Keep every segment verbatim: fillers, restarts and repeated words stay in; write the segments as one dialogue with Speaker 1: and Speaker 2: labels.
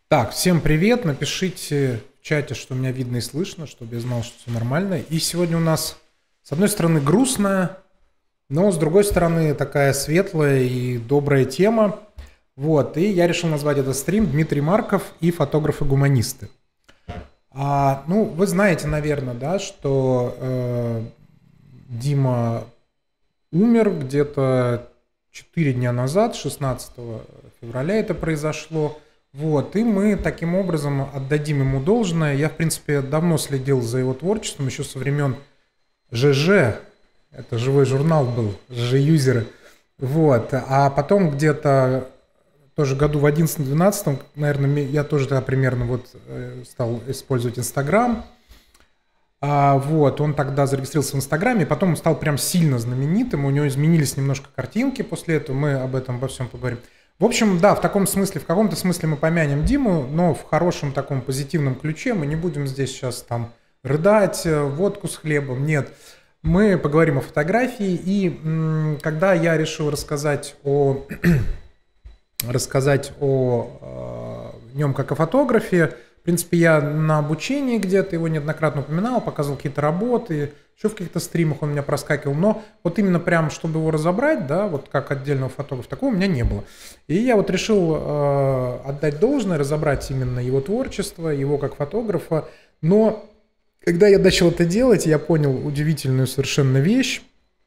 Speaker 1: Так, всем привет. Напишите в чате, что меня видно и слышно, чтобы я знал, что все нормально. И сегодня у нас, с одной стороны, грустная, но с другой стороны, такая светлая и добрая тема. Вот, и я решил назвать этот стрим «Дмитрий Марков и фотографы-гуманисты». А, ну, вы знаете, наверное, да, что э, Дима умер где-то четыре дня назад, шестнадцатого февраля это произошло. Вот, и мы таким образом отдадим ему должное. Я, в принципе, давно следил за его творчеством, еще со времен ЖЖ, это живой журнал был, ЖЖ-юзеры. Вот, а потом где-то тоже году в одиннадцатом-двенадцатом, наверное, я тоже тогда примерно вот стал использовать Инстаграм. А, вот, он тогда зарегистрировался в Инстаграме, и потом он стал прям сильно знаменитым, у него изменились немножко картинки после этого, мы об этом обо всем поговорим. В общем, да, в таком смысле, в каком-то смысле мы помянем Диму, но в хорошем таком позитивном ключе. Мы не будем здесь сейчас там рыдать, водку с хлебом, нет. Мы поговорим о фотографии, и м, когда я решил рассказать о, рассказать о э, нем как о фотографе, в принципе, я на обучении где-то его неоднократно упоминал, показывал какие-то работы, еще в каких-то стримах он меня проскакивал, но вот именно прям, чтобы его разобрать, да, вот как отдельного фотографа, такого у меня не было. И я вот решил э, отдать должное, разобрать именно его творчество, его как фотографа, но когда я начал это делать, я понял удивительную совершенно вещь,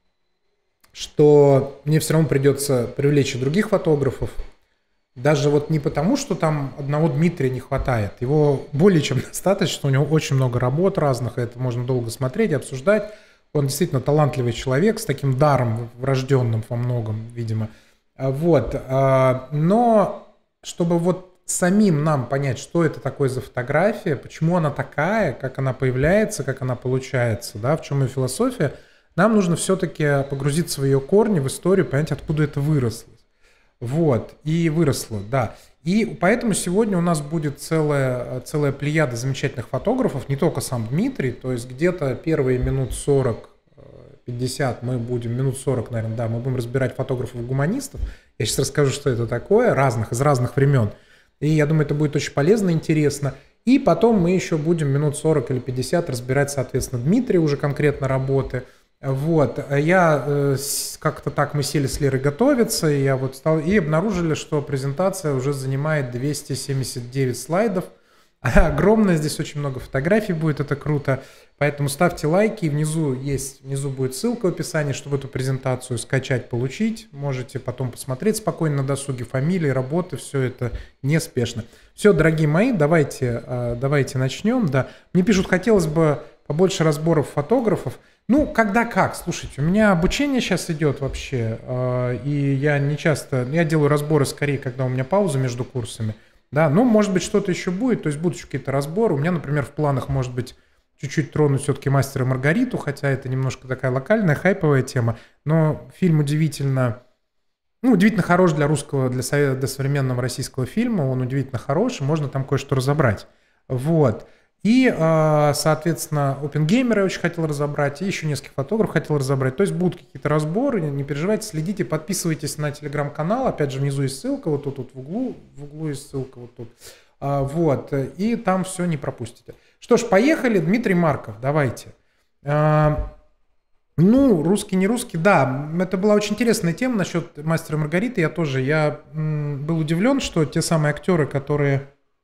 Speaker 1: что мне все равно придется привлечь и других фотографов. Даже вот не потому, что там одного Дмитрия не хватает. Его более чем достаточно, у него очень много работ разных, и это можно долго смотреть и обсуждать. Он действительно талантливый человек с таким даром врожденным во многом, видимо. Вот. Но чтобы вот самим нам понять, что это такое за фотография, почему она такая, как она появляется, как она получается, да, в чем ее философия, нам нужно все-таки погрузиться в ее корни, в историю, понять, откуда это выросло. Вот, и выросло, да. И поэтому сегодня у нас будет целая, целая плеяда замечательных фотографов, не только сам Дмитрий, то есть где-то первые минут сорок-пятьдесят мы будем, минут сорок, наверное, да, мы будем разбирать фотографов-гуманистов. Я сейчас расскажу, что это такое, разных, из разных времен. И я думаю, это будет очень полезно, интересно. И потом мы еще будем минут сорок или пятьдесят разбирать, соответственно, Дмитрия уже конкретно работы. Вот, я э, как-то так мы сели с Лерой готовиться, и я вот стал, и обнаружили, что презентация уже занимает двести семьдесят девять слайдов. Огромная, здесь очень много фотографий будет, это круто. Поэтому ставьте лайки, внизу есть, внизу будет ссылка в описании, чтобы эту презентацию скачать, получить. Можете потом посмотреть спокойно на досуге, фамилии, работы, все это неспешно. Все, дорогие мои, давайте, давайте начнем. Да. Мне пишут, хотелось бы побольше разборов фотографов. Ну, когда как, слушайте, у меня обучение сейчас идет вообще, э, и я не часто, я делаю разборы скорее, когда у меня пауза между курсами, да, но может быть что-то еще будет, то есть будут еще какие-то разборы, у меня, например, в планах может быть чуть-чуть тронуть все-таки «Мастера и Маргариту», хотя это немножко такая локальная, хайповая тема, но фильм удивительно, ну, удивительно хорош для русского, для, сове- для современного российского фильма, он удивительно хорош, и можно там кое-что разобрать, вот. И, соответственно, опенгеймера я очень хотел разобрать, и еще нескольких фотографов хотел разобрать. То есть будут какие-то разборы, не переживайте, следите, подписывайтесь на телеграм-канал. Опять же, внизу есть ссылка, вот тут, тут в углу, в углу есть ссылка, вот тут. Вот, и там все не пропустите. Что ж, поехали. Дмитрий Марков, давайте. Ну, русский, не русский, да, это была очень интересная тема насчет «Мастера и Маргариты». Я тоже, я был удивлен, что те самые актеры, которые...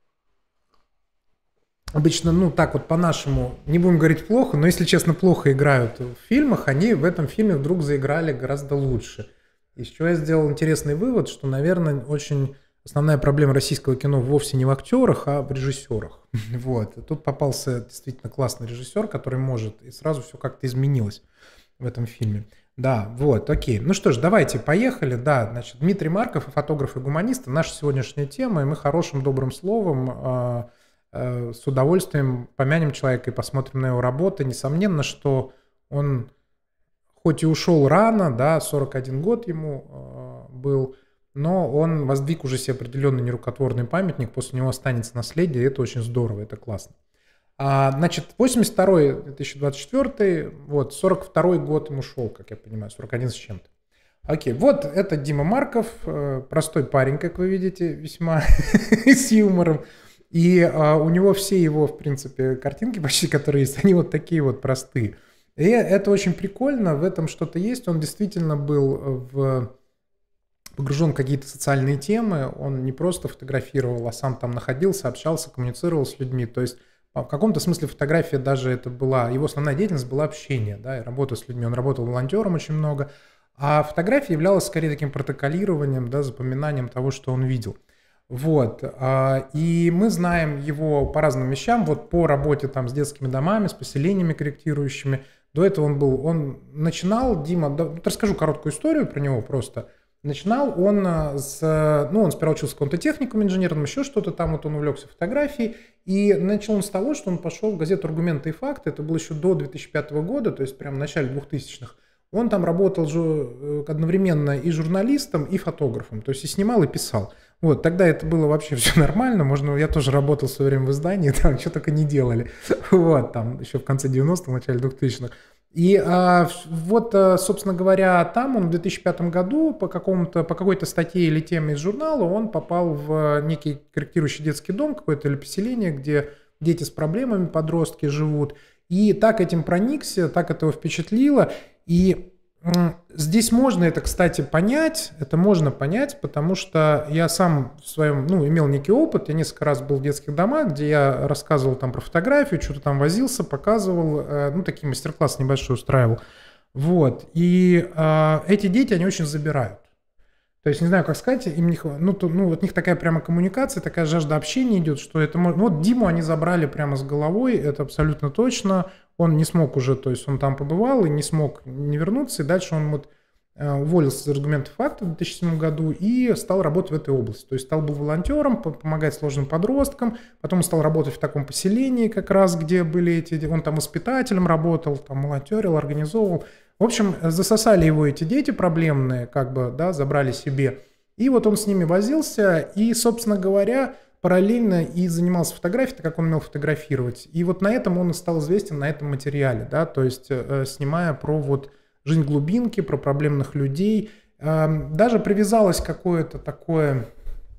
Speaker 1: Обычно, ну, так вот по-нашему, не будем говорить плохо, но, если честно, плохо играют в фильмах, они в этом фильме вдруг заиграли гораздо лучше. Из чего я сделал интересный вывод, что, наверное, очень основная проблема российского кино вовсе не в актерах, а в режиссерах. Вот. И тут попался действительно классный режиссер, который может, и сразу все как-то изменилось в этом фильме. Да, вот, окей. Ну что ж, давайте, поехали. Да, значит, Дмитрий Марков, фотограф и гуманист, наша сегодняшняя тема, и мы хорошим добрым словом... с удовольствием помянем человека и посмотрим на его работы. Несомненно, что он хоть и ушел рано, да, сорок один год ему э, был, но он воздвиг уже себе определенный нерукотворный памятник, после него останется наследие, и это очень здорово, это классно. А, значит, восемьдесят второй — две тысячи двадцать четвёртый, вот, сорок второй год ему шел, как я понимаю, сорок один с чем-то. Окей, вот это Дима Марков, э, простой парень, как вы видите, весьма с юмором. И а, у него все его, в принципе, картинки почти, которые есть, они вот такие вот простые. И это очень прикольно, в этом что-то есть. Он действительно был в... погружен в какие-то социальные темы, он не просто фотографировал, а сам там находился, общался, коммуницировал с людьми. То есть в каком-то смысле фотография даже это была, его основная деятельность была общение, да, и работа с людьми. Он работал волонтером очень много, а фотография являлась скорее таким протоколированием, да, запоминанием того, что он видел. Вот, и мы знаем его по разным вещам, вот по работе там с детскими домами, с поселениями корректирующими. До этого он был, он начинал, Дима, да, расскажу короткую историю про него просто. Начинал он с, ну, он сперва учился в каком-то техникуме инженерном, еще что-то там, вот он увлекся фотографией, и начал он с того, что он пошел в газету «Аргументы и факты», это было еще до две тысячи пятого года, то есть прямо в начале двухтысячных. Он там работал же одновременно и журналистом, и фотографом, то есть и снимал, и писал. Вот, тогда это было вообще все нормально, можно, я тоже работал в свое время в издании, там что только не делали, вот, там еще в конце девяностых, в начале двухтысячных. И а, вот, собственно говоря, там он в две тысячи пятом году по, какому-то, по какой-то статье или теме из журнала он попал в некий корректирующий детский дом, какое-то или поселение, где дети с проблемами, подростки живут. И так этим проникся, так это его впечатлило. И здесь можно это, кстати, понять, это можно понять, потому что я сам в своем, ну, имел некий опыт, я несколько раз был в детских домах, где я рассказывал там про фотографию, что-то там возился, показывал, ну, такие мастер-классы небольшой устраивал, вот, и э, эти дети, они очень забирают. То есть, не знаю, как сказать, им не хватает, ну, то, ну, от них такая прямо коммуникация, такая жажда общения идет, что это можно... Ну, вот Диму они забрали прямо с головой, это абсолютно точно. Он не смог уже, то есть он там побывал и не смог не вернуться, и дальше он вот уволился из «Аргументов и фактов» в две тысячи седьмом году и стал работать в этой области. То есть стал был волонтером, помогать сложным подросткам, потом стал работать в таком поселении как раз, где были эти... Он там воспитателем работал, там волонтерил, организовывал. В общем, засосали его эти дети проблемные, как бы, да, забрали себе. И вот он с ними возился, и, собственно говоря, параллельно и занимался фотографией, так как он умел фотографировать. И вот на этом он и стал известен, на этом материале, да, то есть э, снимая про вот жизнь глубинки, про проблемных людей. Э, даже привязалось какое-то такое...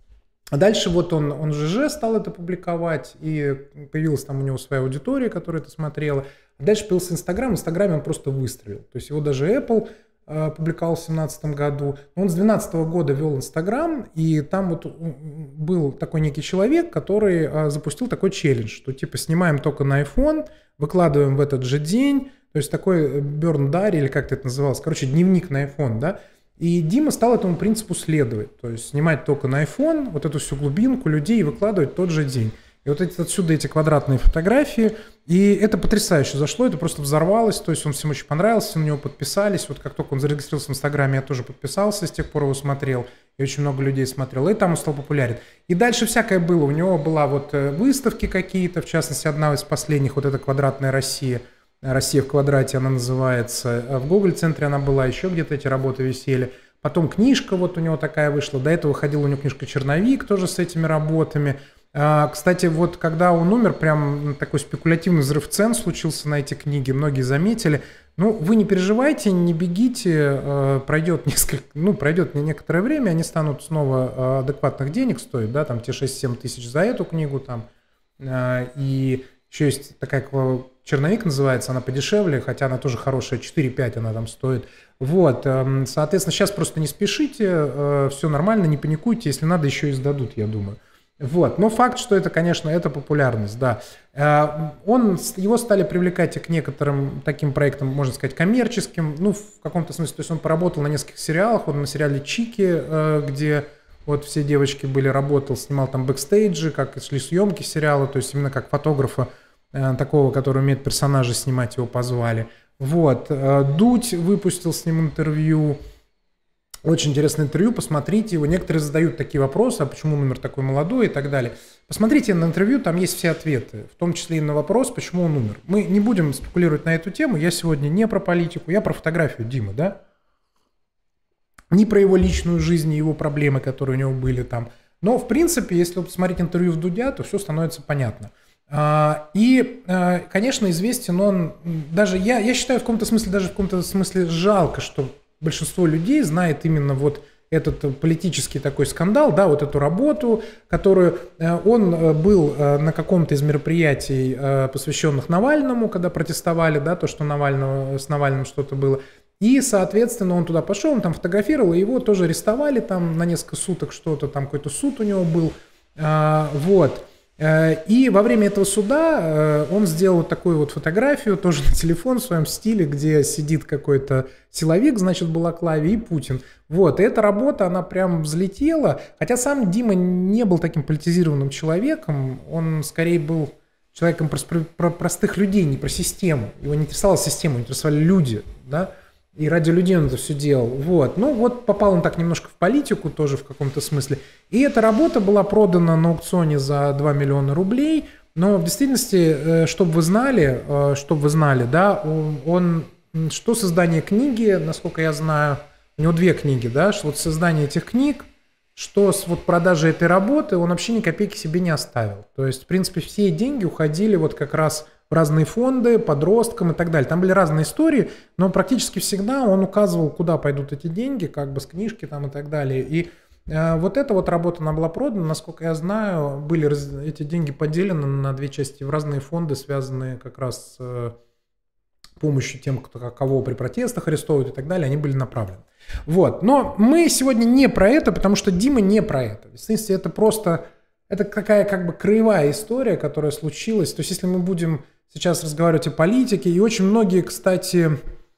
Speaker 1: А дальше вот он, он ЖЖ стал это публиковать, и появилась там у него своя аудитория, которая это смотрела. А дальше появился Инстаграм, в Инстаграме он просто выстрелил. То есть его даже Apple э, публиковал в две тысячи семнадцатом году. Он с две тысячи двенадцатого года вел Инстаграм, и там вот был такой некий человек, который э, запустил такой челлендж, что типа снимаем только на iPhone, выкладываем в этот же день, то есть такой burn diary, или как это называлось, короче, дневник на iPhone, да. И Дима стал этому принципу следовать, то есть снимать только на iPhone, вот эту всю глубинку людей и выкладывать в тот же день. И вот эти, отсюда эти квадратные фотографии, и это потрясающе зашло, это просто взорвалось, то есть он всем очень понравился, на него подписались, вот как только он зарегистрировался в Инстаграме, я тоже подписался, с тех пор его смотрел, и очень много людей смотрел, и там он стал популярен. И дальше всякое было, у него была вот выставки какие-то, в частности, одна из последних, вот эта «Квадратная Россия», «Россия в квадрате» она называется, в Гоголь-центре она была, еще где-то эти работы висели. Потом книжка вот у него такая вышла, до этого выходила у него книжка «Черновик» тоже с этими работами. Кстати, вот когда он умер, прям такой спекулятивный взрыв цен случился на эти книги, многие заметили. Ну, вы не переживайте, не бегите, пройдет несколько, ну, пройдет некоторое время, они станут снова адекватных денег стоить, да, там те шесть-семь тысяч за эту книгу, там, и еще есть такая, «Черновик» называется, она подешевле, хотя она тоже хорошая, четыре-пять она там стоит. Вот, соответственно, сейчас просто не спешите, все нормально, не паникуйте, если надо, еще и сдадут, я думаю. Вот, но факт, что это, конечно, это популярность, да. Он, его стали привлекать и к некоторым таким проектам, можно сказать, коммерческим, ну, в каком-то смысле, то есть он поработал на нескольких сериалах, он на сериале «Чики», где вот все девочки были, работал, снимал там бэкстейджи, как шли съемки сериала, то есть именно как фотографа такого, который умеет персонажей снимать, его позвали. Вот, Дудь выпустил с ним интервью. Очень интересное интервью, посмотрите его. Некоторые задают такие вопросы, а почему он умер такой молодой и так далее. Посмотрите на интервью, там есть все ответы, в том числе и на вопрос, почему он умер. Мы не будем спекулировать на эту тему, я сегодня не про политику, я про фотографию Димы, да? Не про его личную жизнь и его проблемы, которые у него были там. Но, в принципе, если посмотреть интервью в Дудя, то все становится понятно. И, конечно, известен он, даже я, я считаю в каком-то смысле, даже в каком-то смысле жалко, что большинство людей знает именно вот этот политический такой скандал, да, вот эту работу, которую он был на каком-то из мероприятий, посвященных Навальному, когда протестовали, да, то, что Навального, с Навальным что-то было. И, соответственно, он туда пошел, он там фотографировал, и его тоже арестовали там на несколько суток, что-то там, какой-то суд у него был, вот. И во время этого суда он сделал вот такую вот фотографию, тоже на телефон в своем стиле, где сидит какой-то силовик, значит, в балаклаве, и Путин. Вот, и эта работа, она прям взлетела, хотя сам Дима не был таким политизированным человеком, он скорее был человеком про, про простых людей, не про систему. Его не интересовала система, его интересовали люди, да, и ради людей он это все делал. Вот. Ну вот попал он так немножко в политику тоже в каком-то смысле. И эта работа была продана на аукционе за два миллиона рублей. Но в действительности, чтобы вы знали, чтобы вы знали, да, он, он что создание книги, насколько я знаю, у него две книги, да, что вот создание этих книг, что с вот продажей этой работы он вообще ни копейки себе не оставил. То есть, в принципе, все деньги уходили вот как раз в разные фонды, подросткам и так далее. Там были разные истории, но практически всегда он указывал, куда пойдут эти деньги, как бы с книжки там и так далее. И э, вот эта вот работа, она была продана, насколько я знаю, были раз, эти деньги поделены на две части в разные фонды, связанные как раз с э, помощью тем, кто, кого при протестах арестовывают и так далее, они были направлены. Вот. Но мы сегодня не про это, потому что Дима не про это. В действительности это просто, это какая как бы краевая история, которая случилась. То есть если мы будем сейчас разговаривать о политике, и очень многие, кстати,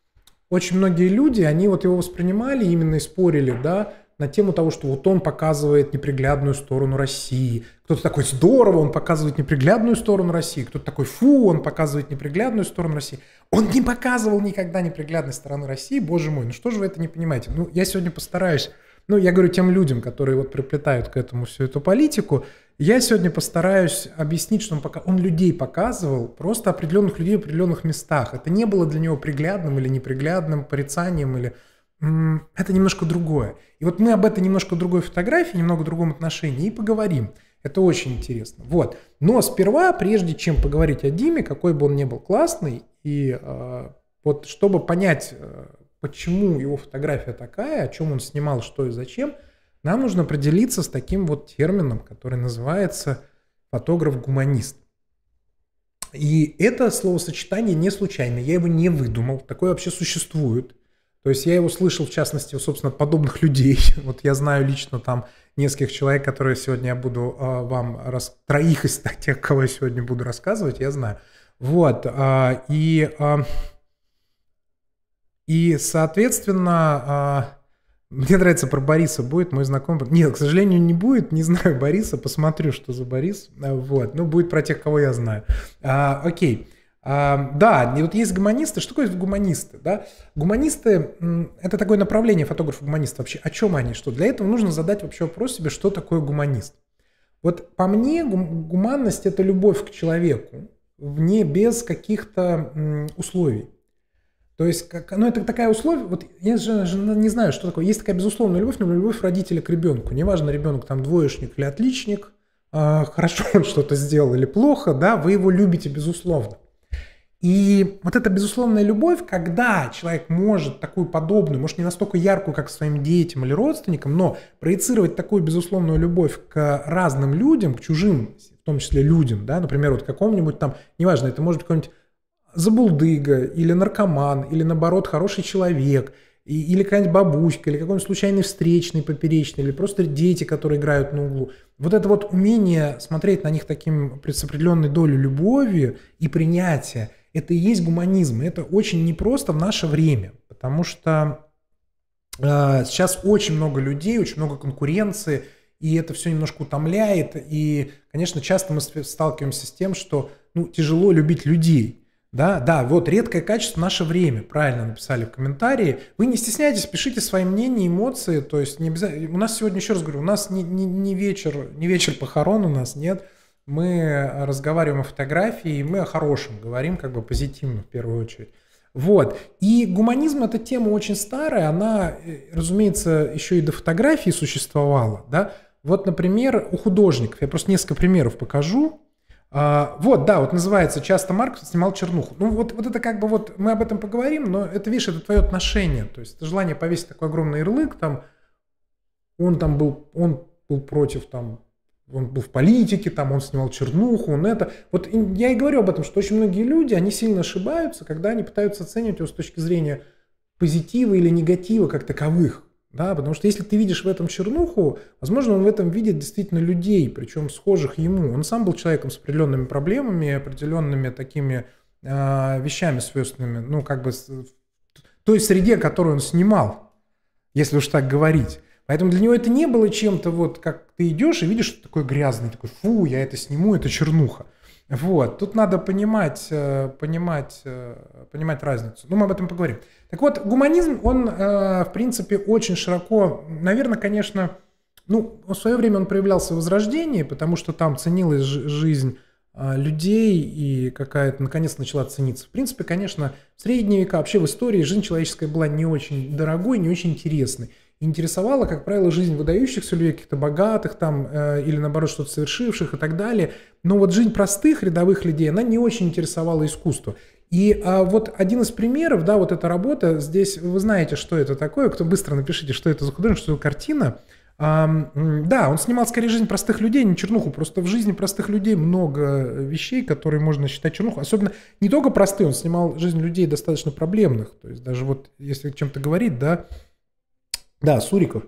Speaker 1: очень многие люди, они вот его воспринимали именно и спорили, да, на тему того, что вот он показывает неприглядную сторону России. Кто-то такой, здорово, он показывает неприглядную сторону России. Кто-то такой, фу, он показывает неприглядную сторону России. Он не показывал никогда неприглядной стороны России, боже мой, ну что же вы это не понимаете? Ну, я сегодня постараюсь, ну, я говорю тем людям, которые вот приплетают к этому всю эту политику, я сегодня постараюсь объяснить, что он, пока, он людей показывал, просто определенных людей в определенных местах. Это не было для него приглядным или неприглядным порицанием, или м- это немножко другое. И вот мы об этой немножко другой фотографии, немного другом отношении и поговорим. Это очень интересно. Вот. Но сперва, прежде чем поговорить о Диме, какой бы он ни был классный, и э, вот чтобы понять, э, почему его фотография такая, о чем он снимал, что и зачем, нам нужно определиться с таким вот термином, который называется фотограф-гуманист. И это словосочетание не случайно, я его не выдумал, такое вообще существует. То есть я его слышал, в частности, собственно, от подобных людей. Вот я знаю лично там нескольких человек, которые сегодня я буду э, вам, рас... троих из тех, кого я сегодня буду рассказывать, я знаю. Вот, э, и, э, и, соответственно, э, мне нравится про Бориса будет, мой знакомый. Нет, к сожалению, не будет, не знаю Бориса, посмотрю, что за Борис. Вот, ну, будет про тех, кого я знаю. А, окей. А, да, вот есть гуманисты. Что такое гуманисты? Да? Гуманисты – это такое направление фотографа-гуманиста. Вообще, о чем они? Что? Для этого нужно задать вообще вопрос себе, что такое гуманист. Вот по мне гуманность – это любовь к человеку, вне, без каких-то м, условий. То есть, как, ну, это такая условие, вот я же, же не знаю, что такое. Есть такая безусловная любовь, но любовь родителя к ребенку. Неважно, ребенок там двоечник или отличник, э, хорошо он что-то сделал или плохо, да, вы его любите безусловно. И вот эта безусловная любовь, когда человек может такую подобную, может не настолько яркую, как к своим детям или родственникам, но проецировать такую безусловную любовь к разным людям, к чужим, в том числе людям, да, например, вот какому-нибудь там, неважно, это может быть какой-нибудь забулдыга, или наркоман, или наоборот хороший человек, и, или какая-нибудь бабушка, или какой-нибудь случайный встречный, поперечный, или просто дети, которые играют на углу. Вот это вот умение смотреть на них таким с определенной долей любови и принятия, это и есть гуманизм. И это очень непросто в наше время, потому что э, сейчас очень много людей, очень много конкуренции, и это все немножко утомляет. И, конечно, часто мы сталкиваемся с тем, что ну, тяжело любить людей. Да, да, вот редкое качество в наше время, правильно написали в комментарии. Вы не стесняйтесь, пишите свои мнения, эмоции. То есть не обязательно. У нас сегодня, еще раз говорю, у нас не, не, не вечер, не вечер похорон у нас, нет. Мы разговариваем о фотографии, и мы о хорошем говорим, как бы позитивно в первую очередь. Вот. И гуманизм – это тема очень старая, она, разумеется, еще и до фотографии существовала. Да? Вот, например, у художников, я просто несколько примеров покажу. А, вот, да, вот называется «Часто Марк снимал чернуху». Ну, вот, вот это как бы вот, мы об этом поговорим, но это, видишь, это твое отношение. То есть это желание повесить такой огромный ярлык, там, он там был, он был против там, он был в политике, там он снимал чернуху, он это. Вот я и говорю об этом, что очень многие люди, они сильно ошибаются, когда они пытаются оценивать его с точки зрения позитива или негатива как таковых. Да, потому что если ты видишь в этом чернуху, возможно, он в этом видит действительно людей, причем схожих ему. Он сам был человеком с определенными проблемами, определенными такими э, вещами свойственными, ну, как бы с, той среде, которую он снимал, если уж так говорить. Поэтому для него это не было чем-то, вот как ты идешь и видишь, что такое грязный, такой, фу, я это сниму, это чернуха. Вот, тут надо понимать, понимать, понимать разницу. Ну, мы об этом поговорим. Так вот, гуманизм, он, в принципе, очень широко, наверное, конечно, ну, в свое время он проявлялся в Возрождении, потому что там ценилась жизнь людей и какая-то, наконец, начала цениться. В принципе, конечно, в средние века, вообще в истории жизнь человеческая была не очень дорогой, не очень интересной. Интересовала, как правило, жизнь выдающихся людей, каких-то богатых там, э, или наоборот что-то совершивших и так далее. Но вот жизнь простых рядовых людей, она не очень интересовала искусство. И а, вот один из примеров, да, вот эта работа, здесь вы знаете, что это такое, кто быстро напишите, что это за художник, что это картина. А, да, он снимал скорее жизнь простых людей, не чернуху, просто в жизни простых людей много вещей, которые можно считать чернуху. Особенно не только простые, он снимал жизнь людей достаточно проблемных. То есть даже вот если чем-то говорить, да, Да, Суриков.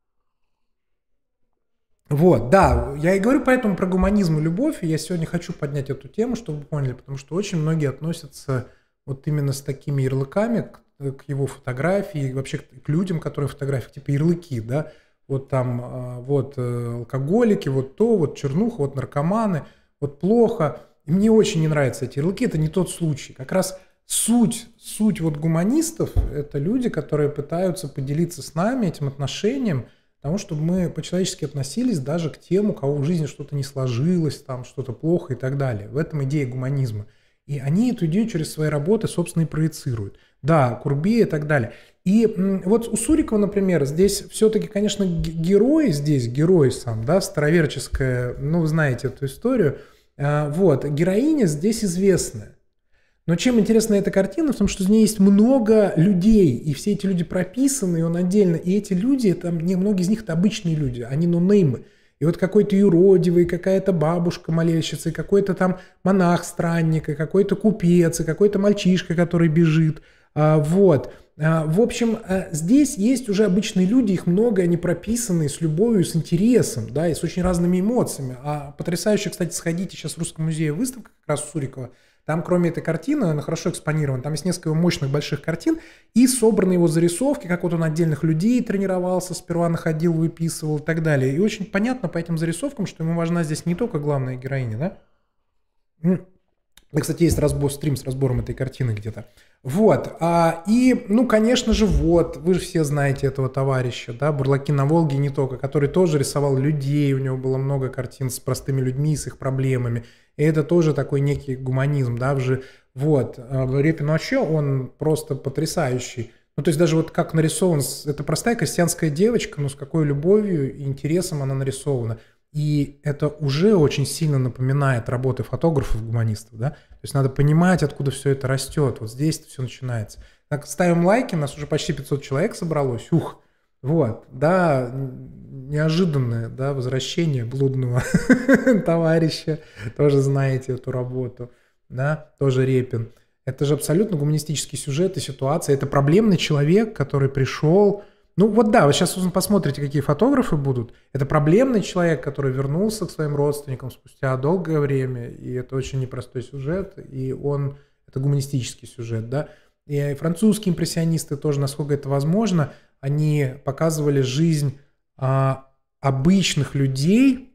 Speaker 1: Вот, да, я и говорю поэтому про гуманизм и любовь, и я сегодня хочу поднять эту тему, чтобы вы поняли, потому что очень многие относятся вот именно с такими ярлыками к, к его фотографии, и вообще к людям, которые фотографии, типа ярлыки, да, вот там, вот алкоголики, вот то, вот чернуха, вот наркоманы, вот плохо. И мне очень не нравятся эти ярлыки, это не тот случай. Как раз Суть, суть вот гуманистов – это люди, которые пытаются поделиться с нами этим отношением, потому чтобы мы по-человечески относились даже к тем, у кого в жизни что-то не сложилось, там что-то плохо и так далее. В этом идея гуманизма. И они эту идею через свои работы, собственно, и проецируют. Да, Курбе и так далее. И вот у Сурикова, например, здесь все-таки, конечно, герой здесь, герой сам, да, староверческая, ну, вы знаете эту историю. Вот, героиня здесь известная. Но чем интересна эта картина, в том, что в ней есть много людей, и все эти люди прописаны, и он отдельно. И эти люди, там, не, многие из них это обычные люди, они нонеймы. И вот какой-то юродивый, какая-то бабушка молельщица, и какой-то там монах-странник, и какой-то купец, и какой-то мальчишка, который бежит. А, вот. А, в общем, а, здесь есть уже обычные люди, их много, они прописаны с любовью, с интересом, да, и с очень разными эмоциями. А потрясающе, кстати, сходите сейчас в Русском музее выставка как раз у Сурикова. Там, кроме этой картины, она хорошо экспонирована, там есть несколько мощных больших картин и собраны его зарисовки, как вот он отдельных людей тренировался, сперва находил, выписывал и так далее. И очень понятно по этим зарисовкам, что ему важна здесь не только главная героиня, да? Да, кстати, есть разбор, стрим с разбором этой картины где-то. Вот. А, и, ну, конечно же, вот, вы же все знаете этого товарища, да, «Бурлаки на Волге» и не только, который тоже рисовал людей, у него было много картин с простыми людьми, с их проблемами. И это тоже такой некий гуманизм, да, уже, вот. Репин вообще, он просто потрясающий. Ну, то есть даже вот как нарисован, это простая крестьянская девочка, но с какой любовью и интересом она нарисована. И это уже очень сильно напоминает работы фотографов-гуманистов, да. То есть надо понимать, откуда все это растет. Вот здесь все начинается. Так, ставим лайки, у нас уже почти пятьсот человек собралось. Ух, вот, да, неожиданное, да, возвращение блудного товарища. Тоже знаете эту работу, да, тоже Репин. Это же абсолютно гуманистический сюжет и ситуация. Это проблемный человек, который пришел... Ну вот да, вы сейчас посмотрите, какие фотографы будут. Это проблемный человек, который вернулся к своим родственникам спустя долгое время, и это очень непростой сюжет, и он, это гуманистический сюжет, да. И французские импрессионисты тоже, насколько это возможно, они показывали жизнь а, обычных людей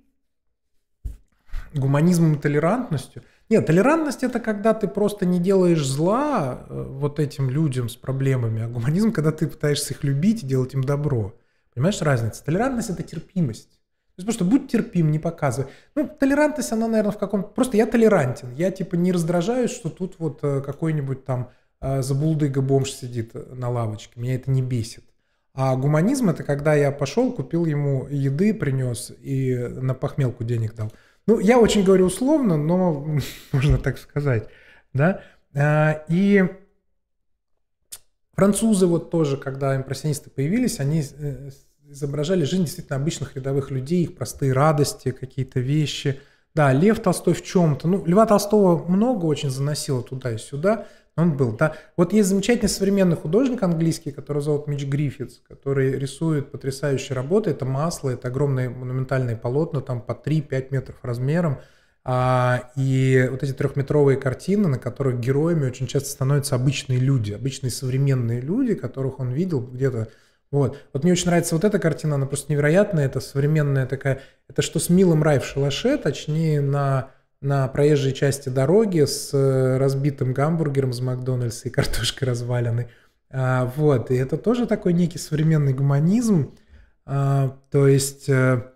Speaker 1: гуманизмом и толерантностью. Нет, толерантность – это когда ты просто не делаешь зла вот этим людям с проблемами, а гуманизм – когда ты пытаешься их любить и делать им добро. Понимаешь разницу? Толерантность – это терпимость. То есть просто будь терпим, не показывай. Ну, толерантность, она, наверное, в каком-то... Просто я толерантен. Я, типа, не раздражаюсь, что тут вот какой-нибудь там забулдыга-бомж сидит на лавочке. Меня это не бесит. А гуманизм – это когда я пошел, купил ему еды, принес и на похмелку денег дал. Ну, я очень говорю условно, но можно так сказать, да. И французы вот тоже, когда импрессионисты появились, они изображали жизнь действительно обычных рядовых людей, их простые радости, какие-то вещи. Да, Лев Толстой в чем-то. Ну, Льва Толстого много очень заносило туда и сюда. Он был, да. Вот есть замечательный современный художник английский, который зовут Митч Гриффитс, который рисует потрясающие работы. Это масло, это огромные монументальные полотна, там по три-пять метров размером. А, и вот эти трехметровые картины, на которых героями очень часто становятся обычные люди, обычные современные люди, которых он видел где-то. Вот. Вот мне очень нравится вот эта картина, она просто невероятная, это современная такая, это что с милым рай в шалаше, точнее на... на проезжей части дороги с разбитым гамбургером из Макдональдса и картошкой разваленной. А, вот, и это тоже такой некий современный гуманизм. А, то есть а,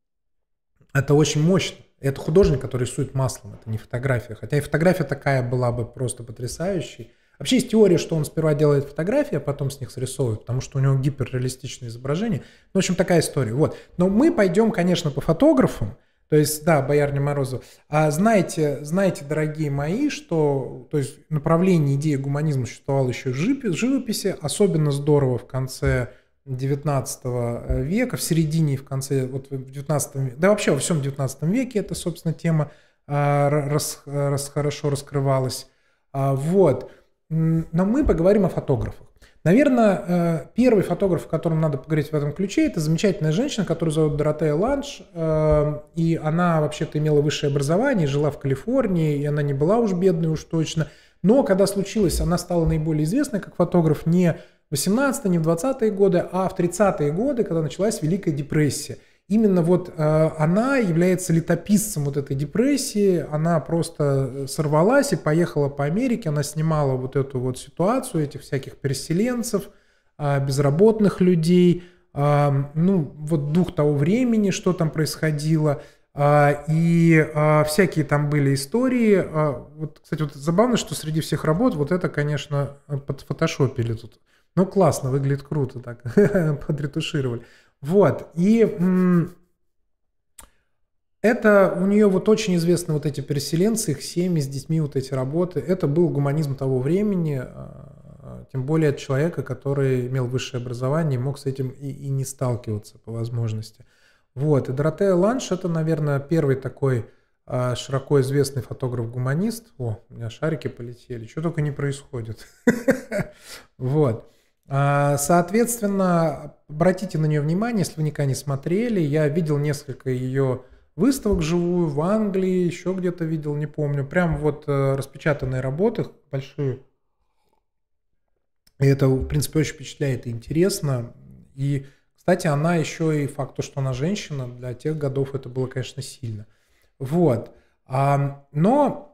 Speaker 1: это очень мощно. Это художник, который рисует маслом, это не фотография. Хотя и фотография такая была бы просто потрясающей. Вообще есть теория, что он сперва делает фотографии, а потом с них срисовывает, потому что у него гиперреалистичное изображение. Ну, в общем, такая история. Вот. Но мы пойдем, конечно, по фотографам. То есть, да, Боярня Морозова. А знаете, знаете, дорогие мои, что то есть, направление идеи гуманизма существовало еще в живописи, особенно здорово в конце девятнадцатого века, в середине и в конце, вот в девятнадцатом веке, да вообще во всем девятнадцатом веке эта, собственно, тема а, рас, рас, хорошо раскрывалась. А, вот. Но мы поговорим о фотографах. Наверное, первый фотограф, о котором надо поговорить в этом ключе, это замечательная женщина, которую зовут Доротея Ланж, и она вообще-то имела высшее образование, жила в Калифорнии, и она не была уж бедной уж точно, но когда случилось, она стала наиболее известной как фотограф не в восемнадцатые, не в двадцатые годы, а в тридцатые годы, когда началась Великая депрессия. Именно вот э, она является летописцем вот этой депрессии, она просто сорвалась и поехала по Америке, она снимала вот эту вот ситуацию, этих всяких переселенцев, э, безработных людей, э, ну вот дух того времени, что там происходило, э, и э, всякие там были истории. Э, вот, кстати, вот забавно, что среди всех работ вот это, конечно, подфотошопили тут. Ну классно, выглядит круто так, подретушировали. Вот, и м- это у нее вот очень известны вот эти переселенцы, их семьи с детьми, вот эти работы. Это был гуманизм того времени, тем более от человека, который имел высшее образование и мог с этим и, и не сталкиваться по возможности. Вот, и Доротея Ланж это, наверное, первый такой широко известный фотограф-гуманист. О, у меня шарики полетели, что только не происходит. Вот. Соответственно, обратите на нее внимание, если вы никогда не смотрели. Я видел несколько ее выставок живую в Англии, еще где-то видел, не помню. Прям вот распечатанные работы большие. И это, в принципе, очень впечатляет и интересно. И, кстати, она еще и факт, что она женщина, для тех годов это было, конечно, сильно. Вот. Но...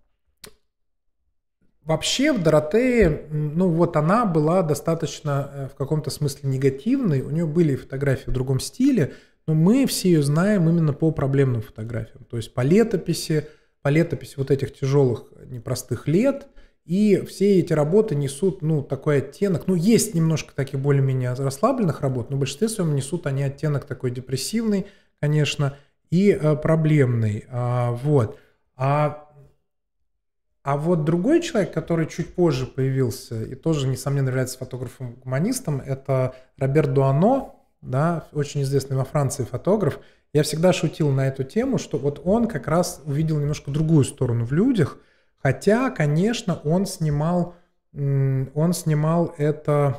Speaker 1: Вообще в Доротее, ну вот она была достаточно в каком-то смысле негативной, у нее были фотографии в другом стиле, но мы все ее знаем именно по проблемным фотографиям, то есть по летописи, по летописи вот этих тяжелых непростых лет, и все эти работы несут, ну, такой оттенок, ну, есть немножко таких более-менее расслабленных работ, но в большинстве своем несут они оттенок такой депрессивный, конечно, и э, проблемный, а, вот, а А вот другой человек, который чуть позже появился и тоже, несомненно, является фотографом-гуманистом, это Роберт Дуано, да, очень известный во Франции фотограф. Я всегда шутил на эту тему, что вот он как раз увидел немножко другую сторону в людях, хотя, конечно, он снимал, он снимал это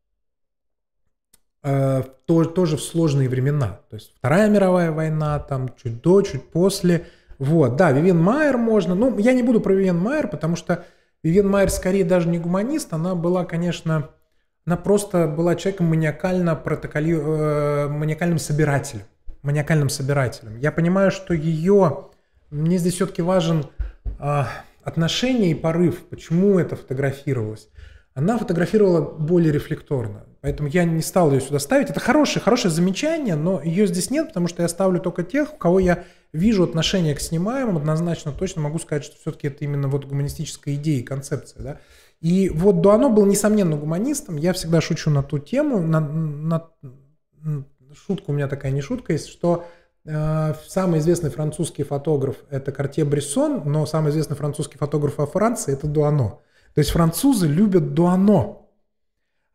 Speaker 1: э, тоже, тоже в сложные времена. То есть Вторая мировая война, там чуть до, чуть после. Вот, да, Вивьен Майер можно. Ну, я не буду про Вивьен Майер, потому что Вивьен Майер скорее даже не гуманист, она была, конечно, она просто была человеком маниакально протоколи... э, маниакальным собирателем. Маниакальным собирателем. Я понимаю, что ее... Мне здесь все-таки важен э, отношение и порыв, почему это фотографировалось. Она фотографировала более рефлекторно, поэтому я не стал ее сюда ставить. Это хорошее, хорошее замечание, но ее здесь нет, потому что я ставлю только тех, у кого я вижу отношение к снимаемым, однозначно точно могу сказать, что все-таки это именно вот гуманистическая идея и концепция. Да? И вот Дуано был, несомненно, гуманистом. Я всегда шучу на ту тему, на, на, шутка у меня такая не шутка есть, что э, самый известный французский фотограф – это Картье-Брессон, но самый известный французский фотограф во Франции – это Дуано. То есть французы любят Дуано.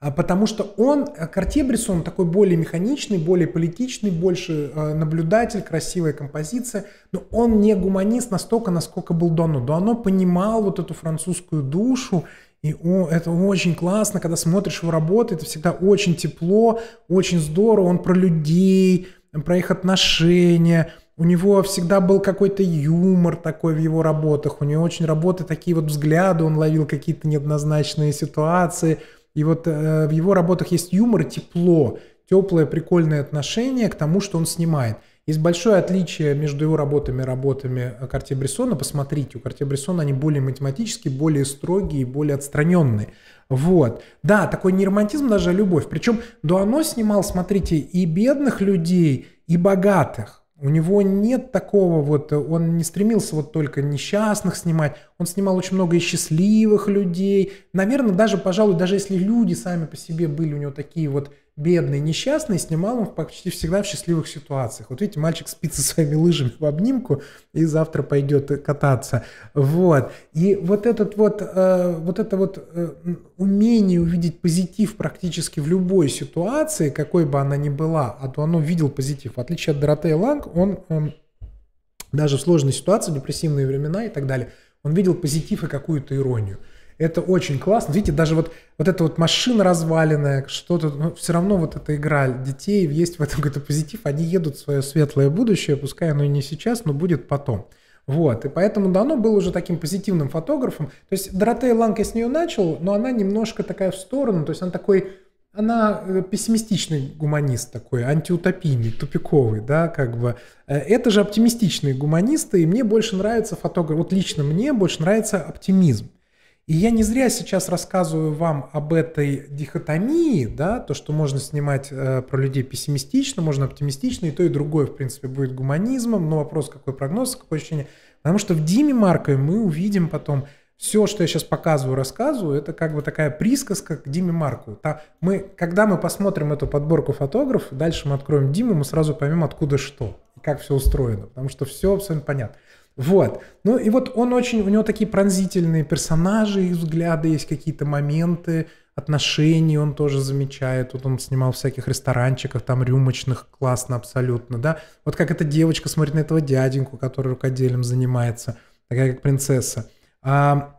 Speaker 1: А потому что он, Картье-Бresson, такой более механичный, более политичный, больше наблюдатель, красивая композиция, но он не гуманист настолько, насколько был Дуано. Дуано понимал вот эту французскую душу, и о, это очень классно, когда смотришь его работы, это всегда очень тепло, очень здорово, он про людей, про их отношения, у него всегда был какой-то юмор такой в его работах, у него очень работы такие вот взгляды, он ловил какие-то неоднозначные ситуации. И вот э, в его работах есть юмор и тепло, теплое, прикольное отношение к тому, что он снимает. Есть большое отличие между его работами и работами Картье-Брессона. Посмотрите, у Картье-Брессона они более математические, более строгие, более отстраненные. Вот. Да, такой не романтизм, даже а любовь. Причем Дуано снимал, смотрите, и бедных людей, и богатых. У него нет такого вот, он не стремился вот только несчастных снимать, он снимал очень много и счастливых людей. Наверное, даже, пожалуй, даже если люди сами по себе были у него такие вот бедные, несчастные, снимал он почти всегда в счастливых ситуациях. Вот видите, мальчик спит со своими лыжами в обнимку и завтра пойдет кататься. Вот. И вот, этот вот, э, вот это вот э, умение увидеть позитив практически в любой ситуации, какой бы она ни была, а то оно видел позитив. В отличие от Доротеи Ланг, он э, даже в сложной ситуации, в депрессивные времена и так далее, он видел позитив и какую-то иронию. Это очень классно. Видите, даже вот, вот эта вот машина разваленная, что-то, ну, все равно вот эта игра детей, есть в этом какой-то позитив. Они едут в свое светлое будущее, пускай оно и не сейчас, но будет потом. Вот, и поэтому Дуано был уже таким позитивным фотографом. То есть Доротея Ланг, я с нее начал, но она немножко такая в сторону, то есть она такой, она пессимистичный гуманист такой, антиутопийный, тупиковый, да, как бы. Это же оптимистичные гуманисты, и мне больше нравится фотограф, вот лично мне больше нравится оптимизм. И я не зря сейчас рассказываю вам об этой дихотомии, да, то, что можно снимать э, про людей пессимистично, можно оптимистично, и то, и другое, в принципе, будет гуманизмом, но вопрос, какой прогноз, какое ощущение. Потому что в Диме Маркове мы увидим потом все, что я сейчас показываю, рассказываю, это как бы такая присказка к Диме Маркову. Та, мы, когда мы посмотрим эту подборку фотографов, дальше мы откроем Диму, мы сразу поймем, откуда что, и как все устроено, потому что все абсолютно понятно. Вот. Ну и вот он очень, у него такие пронзительные персонажи, их взгляды, есть какие-то моменты, отношений он тоже замечает. Вот он снимал в всяких ресторанчиках, там рюмочных, классно абсолютно, да. Вот как эта девочка смотрит на этого дяденьку, который рукоделием занимается, такая как принцесса. А,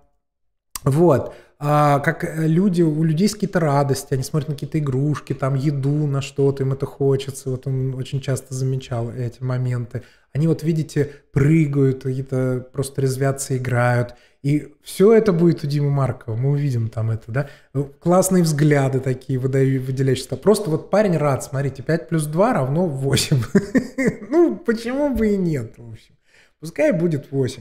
Speaker 1: вот. А, как люди, у людей есть какие-то радости, они смотрят на какие-то игрушки, там еду, на что-то, им это хочется. Вот он очень часто замечал эти моменты. Они вот, видите, прыгают, какие-то просто резвятся, играют. И все это будет у Димы Маркова. Мы увидим там это, да. Классные взгляды такие выделяющиеся. Просто вот парень рад, смотрите, пять плюс два равно восемь. Ну, почему бы и нет, в общем. Пускай будет восемь.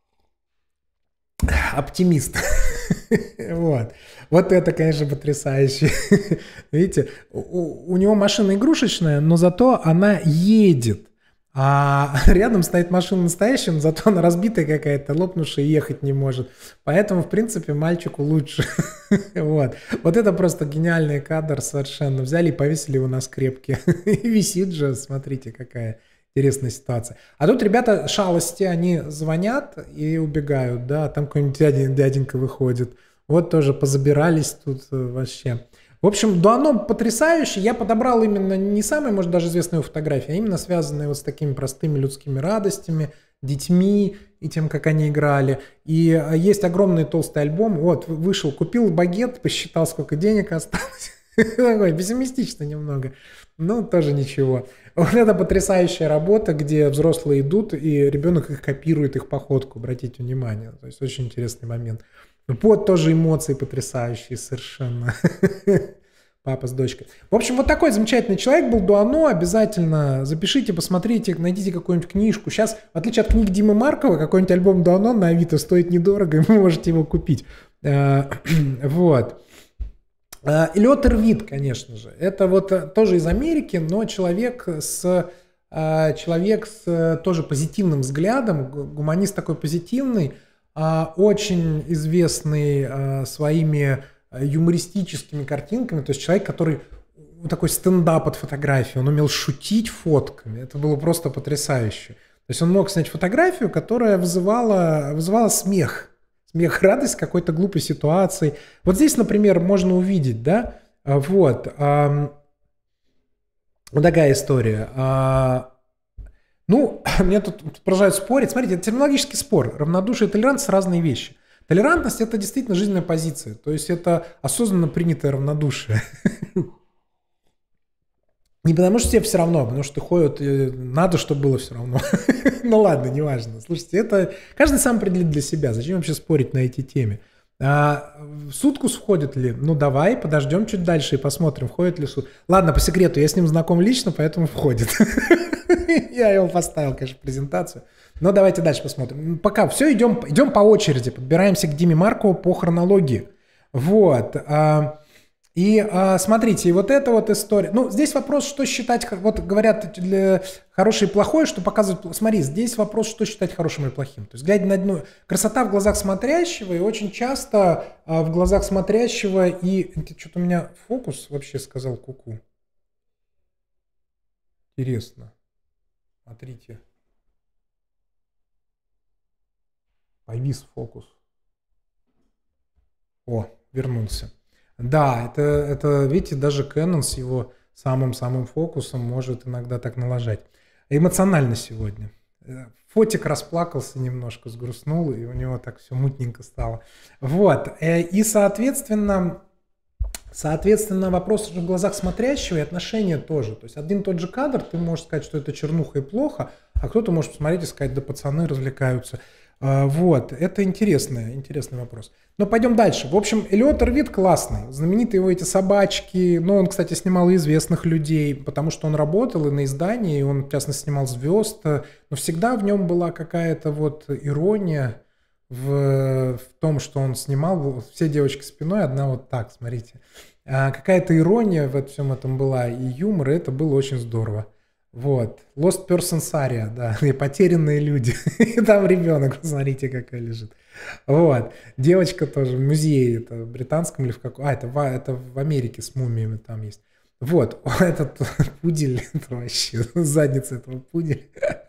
Speaker 1: Оптимист. Вот. Вот это, конечно, потрясающе. Видите, у, у него машина игрушечная, но зато она едет. А рядом стоит машина настоящая, но зато она разбитая какая-то, лопнувшая, и ехать не может. Поэтому, в принципе, мальчику лучше. Вот. Вот это просто гениальный кадр совершенно. Взяли и повесили его на скрепке. И висит же, смотрите, какая интересная ситуация. А тут ребята шалости, они звонят и убегают, да, там какой-нибудь дядя, дяденька выходит. Вот тоже позабирались тут вообще. В общем, Дуано потрясающий. Я подобрал именно не самые, может, даже известные фотографии, а именно связанные вот с такими простыми людскими радостями, детьми и тем, как они играли. И есть огромный толстый альбом. Вот, вышел, купил багет, посчитал, сколько денег осталось. Такой пессимистично немного. Ну, тоже ничего. Вот это потрясающая работа, где взрослые идут, и ребенок их копирует, их походку. Обратите внимание. То есть очень интересный момент. Вот тоже эмоции потрясающие совершенно. Папа с дочкой. В общем, вот такой замечательный человек был Дуано. Обязательно запишите, посмотрите, найдите какую-нибудь книжку. Сейчас, в отличие от книг Димы Маркова, какой-нибудь альбом Дуано на Авито стоит недорого, и вы можете его купить. Вот. Элиот Эрвид, конечно же. Это вот тоже из Америки, но человек с, человек с тоже позитивным взглядом, гуманист такой позитивный, очень известный своими юмористическими картинками, то есть человек, который такой стендап от фотографии, он умел шутить фотками, это было просто потрясающе. То есть он мог снять фотографию, которая вызывала, вызывала смех, смех, радость какой-то глупой ситуации. Вот здесь, например, можно увидеть, да, А, Вот. ам, Вот такая история. А, Ну, мне тут продолжают спорить. Смотрите, это терминологический спор. Равнодушие и толерантность – разные вещи. Толерантность – это действительно жизненная позиция. То есть это осознанно принятое равнодушие. Не потому что тебе все равно, а потому что ходят, э, надо, чтобы было все равно. Ну ладно, неважно. Слушайте, это каждый сам определит для себя. Зачем вообще спорить на эти темы? А в Суткус входит ли? Ну давай, подождем чуть дальше и посмотрим, входит ли в суд. Ладно, по секрету, я с ним знаком лично, поэтому входит. Я его поставил, конечно, в презентацию. Но давайте дальше посмотрим. Пока все, идем, идем по очереди. Подбираемся к Диме Маркову по хронологии. Вот. а, И а, смотрите, и вот эта вот история. Ну, здесь вопрос, что считать, х- вот говорят, для хорошее и плохое, что показывают. Смотри, здесь вопрос, что считать хорошим и плохим. То есть, глядя на одну, красота в глазах смотрящего, и очень часто а, в глазах смотрящего, и это что-то у меня фокус вообще сказал куку. Интересно. Смотрите. Повис фокус. О, вернулся. Да, это, это, видите, даже Canon с его самым-самым фокусом может иногда так налажать. Эмоционально сегодня. Э, Фотик расплакался немножко, сгрустнул, и у него так все мутненько стало. Вот. э, И, соответственно, соответственно, вопрос уже в глазах смотрящего и отношения тоже. То есть один и тот же кадр, ты можешь сказать, что это чернуха и плохо, а кто-то может посмотреть и сказать, да пацаны развлекаются. А, Вот, это интересный, интересный вопрос. Но пойдем дальше. В общем, Элиот Эрвит классный. Знаменитые его эти собачки. Ну, он, кстати, снимал и известных людей, потому что он работал и на издании, и он, в частности, снимал звезд. Но всегда в нем была какая-то вот ирония в, в том, что он снимал. Все девочки спиной, одна вот так, смотрите. А, какая-то ирония в этом всем этом была, и юмор, и это было очень здорово. Вот. Lost Persons Aria, да, и потерянные люди. И там ребенок, смотрите, какой лежит. Вот. Девочка тоже в музее, это в британском или в каком... А, это в, это в Америке с мумиями там есть. Вот. Этот пудель, это вообще задница этого пуделя.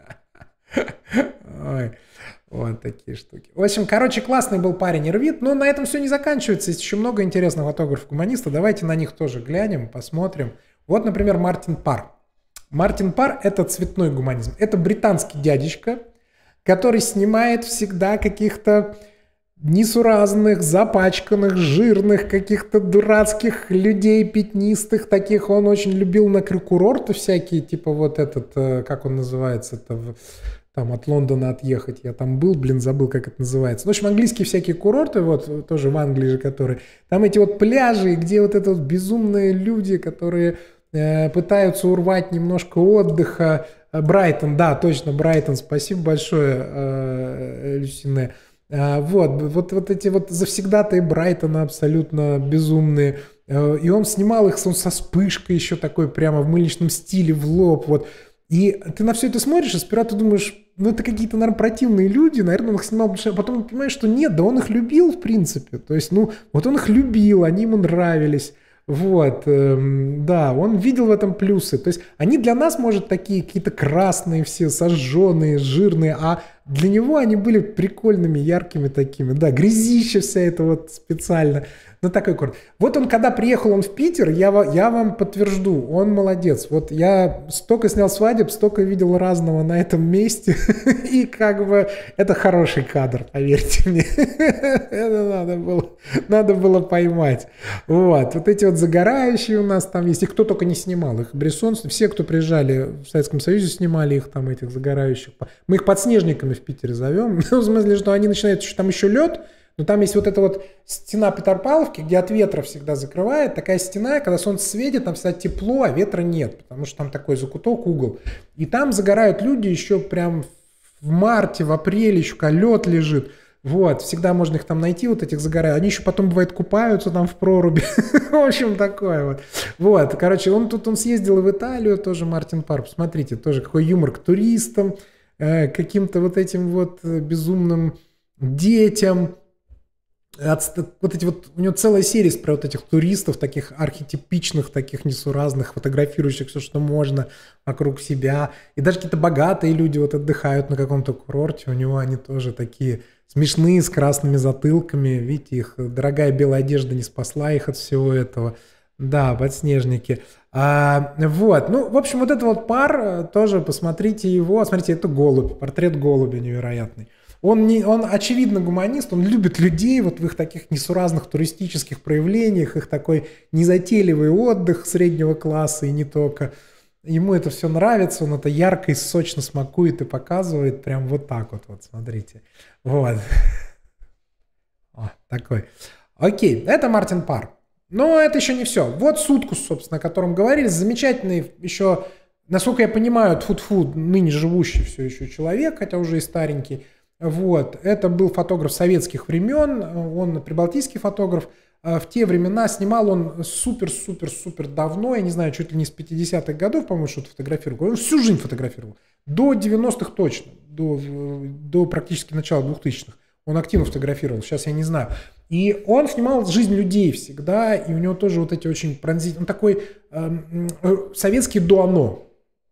Speaker 1: Ой. Вот такие штуки. В общем, короче, классный был парень Эрвит, но на этом все не заканчивается. Есть еще много интересных фотографов-гуманистов. Давайте на них тоже глянем, посмотрим. Вот, например, Мартин Парр. Мартин Парр – это цветной гуманизм. Это британский дядечка, который снимает всегда каких-то несуразных, запачканных, жирных, каких-то дурацких людей, пятнистых таких. Он очень любил на курорты всякие, типа вот этот, как он называется-то, там от Лондона отъехать. Я там был, блин, забыл, как это называется. Ну, в общем, английские всякие курорты, вот тоже в Англии же, которые... Там эти вот пляжи, где вот это вот безумные люди, которые... пытаются урвать немножко отдыха. Брайтон, да, точно, Брайтон, спасибо большое, Люсине. Вот, вот, вот эти вот завсегдатые Брайтона абсолютно безумные. И он снимал их он со вспышкой еще такой прямо в мыльничном стиле, в лоб, вот. И ты на все это смотришь, и сперва ты думаешь, ну это какие-то, наверное, противные люди, наверное, он их снимал, потому что потом понимаешь, что нет, да он их любил, в принципе. То есть, ну, вот он их любил, они ему нравились. Вот, эм, да, он видел в этом плюсы. То есть они для нас, может, такие какие-то красные все, сожженные, жирные, а для него они были прикольными, яркими такими. Да, грязища вся это вот специально. Ну, такой курс. Вот он, когда приехал он в Питер, я, я вам подтвержду, он молодец. Вот я столько снял свадеб, столько видел разного на этом месте. И как бы это хороший кадр, поверьте мне. Это надо было, надо было поймать. Вот. Вот эти вот загорающие у нас там есть. Их кто только не снимал. Их Брессон, все, кто приезжали в Советском Союзе, снимали их там, этих загорающих. Мы их подснежниками в Питере зовем. Ну, в смысле, что они начинают, там еще лед. Но там есть вот эта вот стена Петропавловки, где от ветра всегда закрывает. Такая стена, когда солнце светит, там всегда тепло, а ветра нет, потому что там такой закуток, угол. И там загорают люди еще прям в марте, в апреле, еще когда лед лежит. Вот, всегда можно их там найти, вот этих загорают. Они еще потом, бывает, купаются там в проруби. В общем, такое вот. Вот, короче, он тут он съездил в Италию, тоже Мартин Парр. Посмотрите, тоже какой юмор к туристам, э, каким-то вот этим вот безумным детям. Вот эти вот, у него целая серия про вот этих туристов, таких архетипичных, таких несуразных, фотографирующих все, что можно вокруг себя. И даже какие-то богатые люди вот отдыхают на каком-то курорте, у него они тоже такие смешные, с красными затылками. Видите, их дорогая белая одежда не спасла их от всего этого. Да, подснежники. А, вот, ну, в общем, вот этот вот пар, э, тоже посмотрите его. Смотрите, это голубь, портрет голубя невероятный. Он, не, он, очевидно, гуманист, он любит людей вот в их таких несуразных туристических проявлениях, их такой незатейливый отдых среднего класса и не только. Ему это все нравится, он это ярко и сочно смакует и показывает прям вот так вот, вот смотрите. Вот. О, такой. Окей, это Мартин Парр. Но это еще не все. Вот Суткус, собственно, о котором говорили. Замечательный еще, насколько я понимаю, тфу-тфу, ныне живущий все еще человек, хотя уже и старенький. Вот. Это был фотограф советских времен, он прибалтийский фотограф. В те времена снимал он супер-супер-супер давно, я не знаю, чуть ли не с пятидесятых годов, по-моему, что-то фотографировал. Он всю жизнь фотографировал. До девяностых точно, до, до практически начала двухтысячных. Он активно фотографировал, сейчас я не знаю. И он снимал жизнь людей всегда, и у него тоже вот эти очень пронзительные... Он такой э, э, советский Дуано.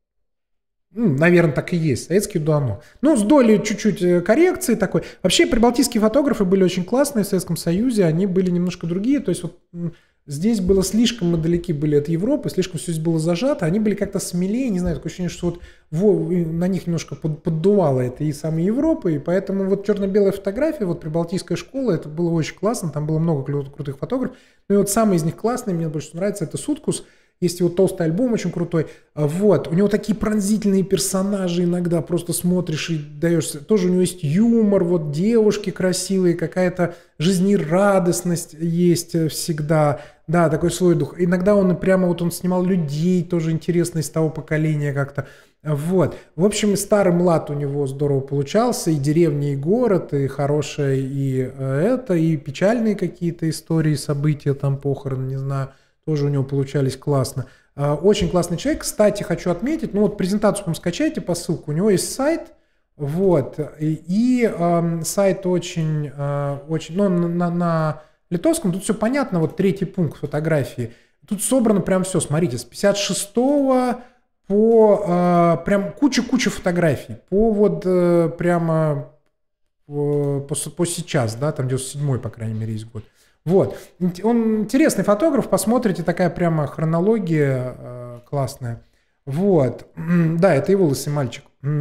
Speaker 1: Ну, наверное, так и есть. Советский Дуано. Ну, с долей чуть-чуть коррекции такой. Вообще, прибалтийские фотографы были очень классные в Советском Союзе. Они были немножко другие. То есть вот здесь было слишком, мы далеки были от Европы, слишком все здесь было зажато. Они были как-то смелее. Не знаю, такое ощущение, что вот во, на них немножко под, поддувало это и самой Европы. И поэтому вот черно-белая фотография, вот прибалтийская школа, это было очень классно. Там было много крутых фотографов. Ну и вот самый из них классный, мне больше нравится, это Суткус. Есть его толстый альбом очень крутой. Вот. У него такие пронзительные персонажи иногда. Просто смотришь и даешься. Тоже у него есть юмор, вот девушки красивые, какая-то жизнерадостность есть всегда. Да, такой свой дух. Иногда он прямо вот он снимал людей, тоже интересно из того поколения как-то. Вот. В общем, и старый млад у него здорово получался. И деревня, и город, и хорошее, и это, и печальные какие-то истории, события, там похороны, не знаю. Тоже у него получались классно. Очень классный человек. Кстати, хочу отметить, ну вот презентацию вам скачайте по ссылке. У него есть сайт, вот, и, и э, сайт очень, э, очень, ну, на, на литовском тут все понятно, вот третий пункт фотографии. Тут собрано прям все, смотрите, с пятьдесят шестого по э, прям куча-куча фотографий, по вот э, прямо по, по, по сейчас, да, там девяносто седьмой, по крайней мере, есть год. Вот. Он интересный фотограф, посмотрите, такая прямо хронология э, классная. Вот. Да, это его лысый мальчик.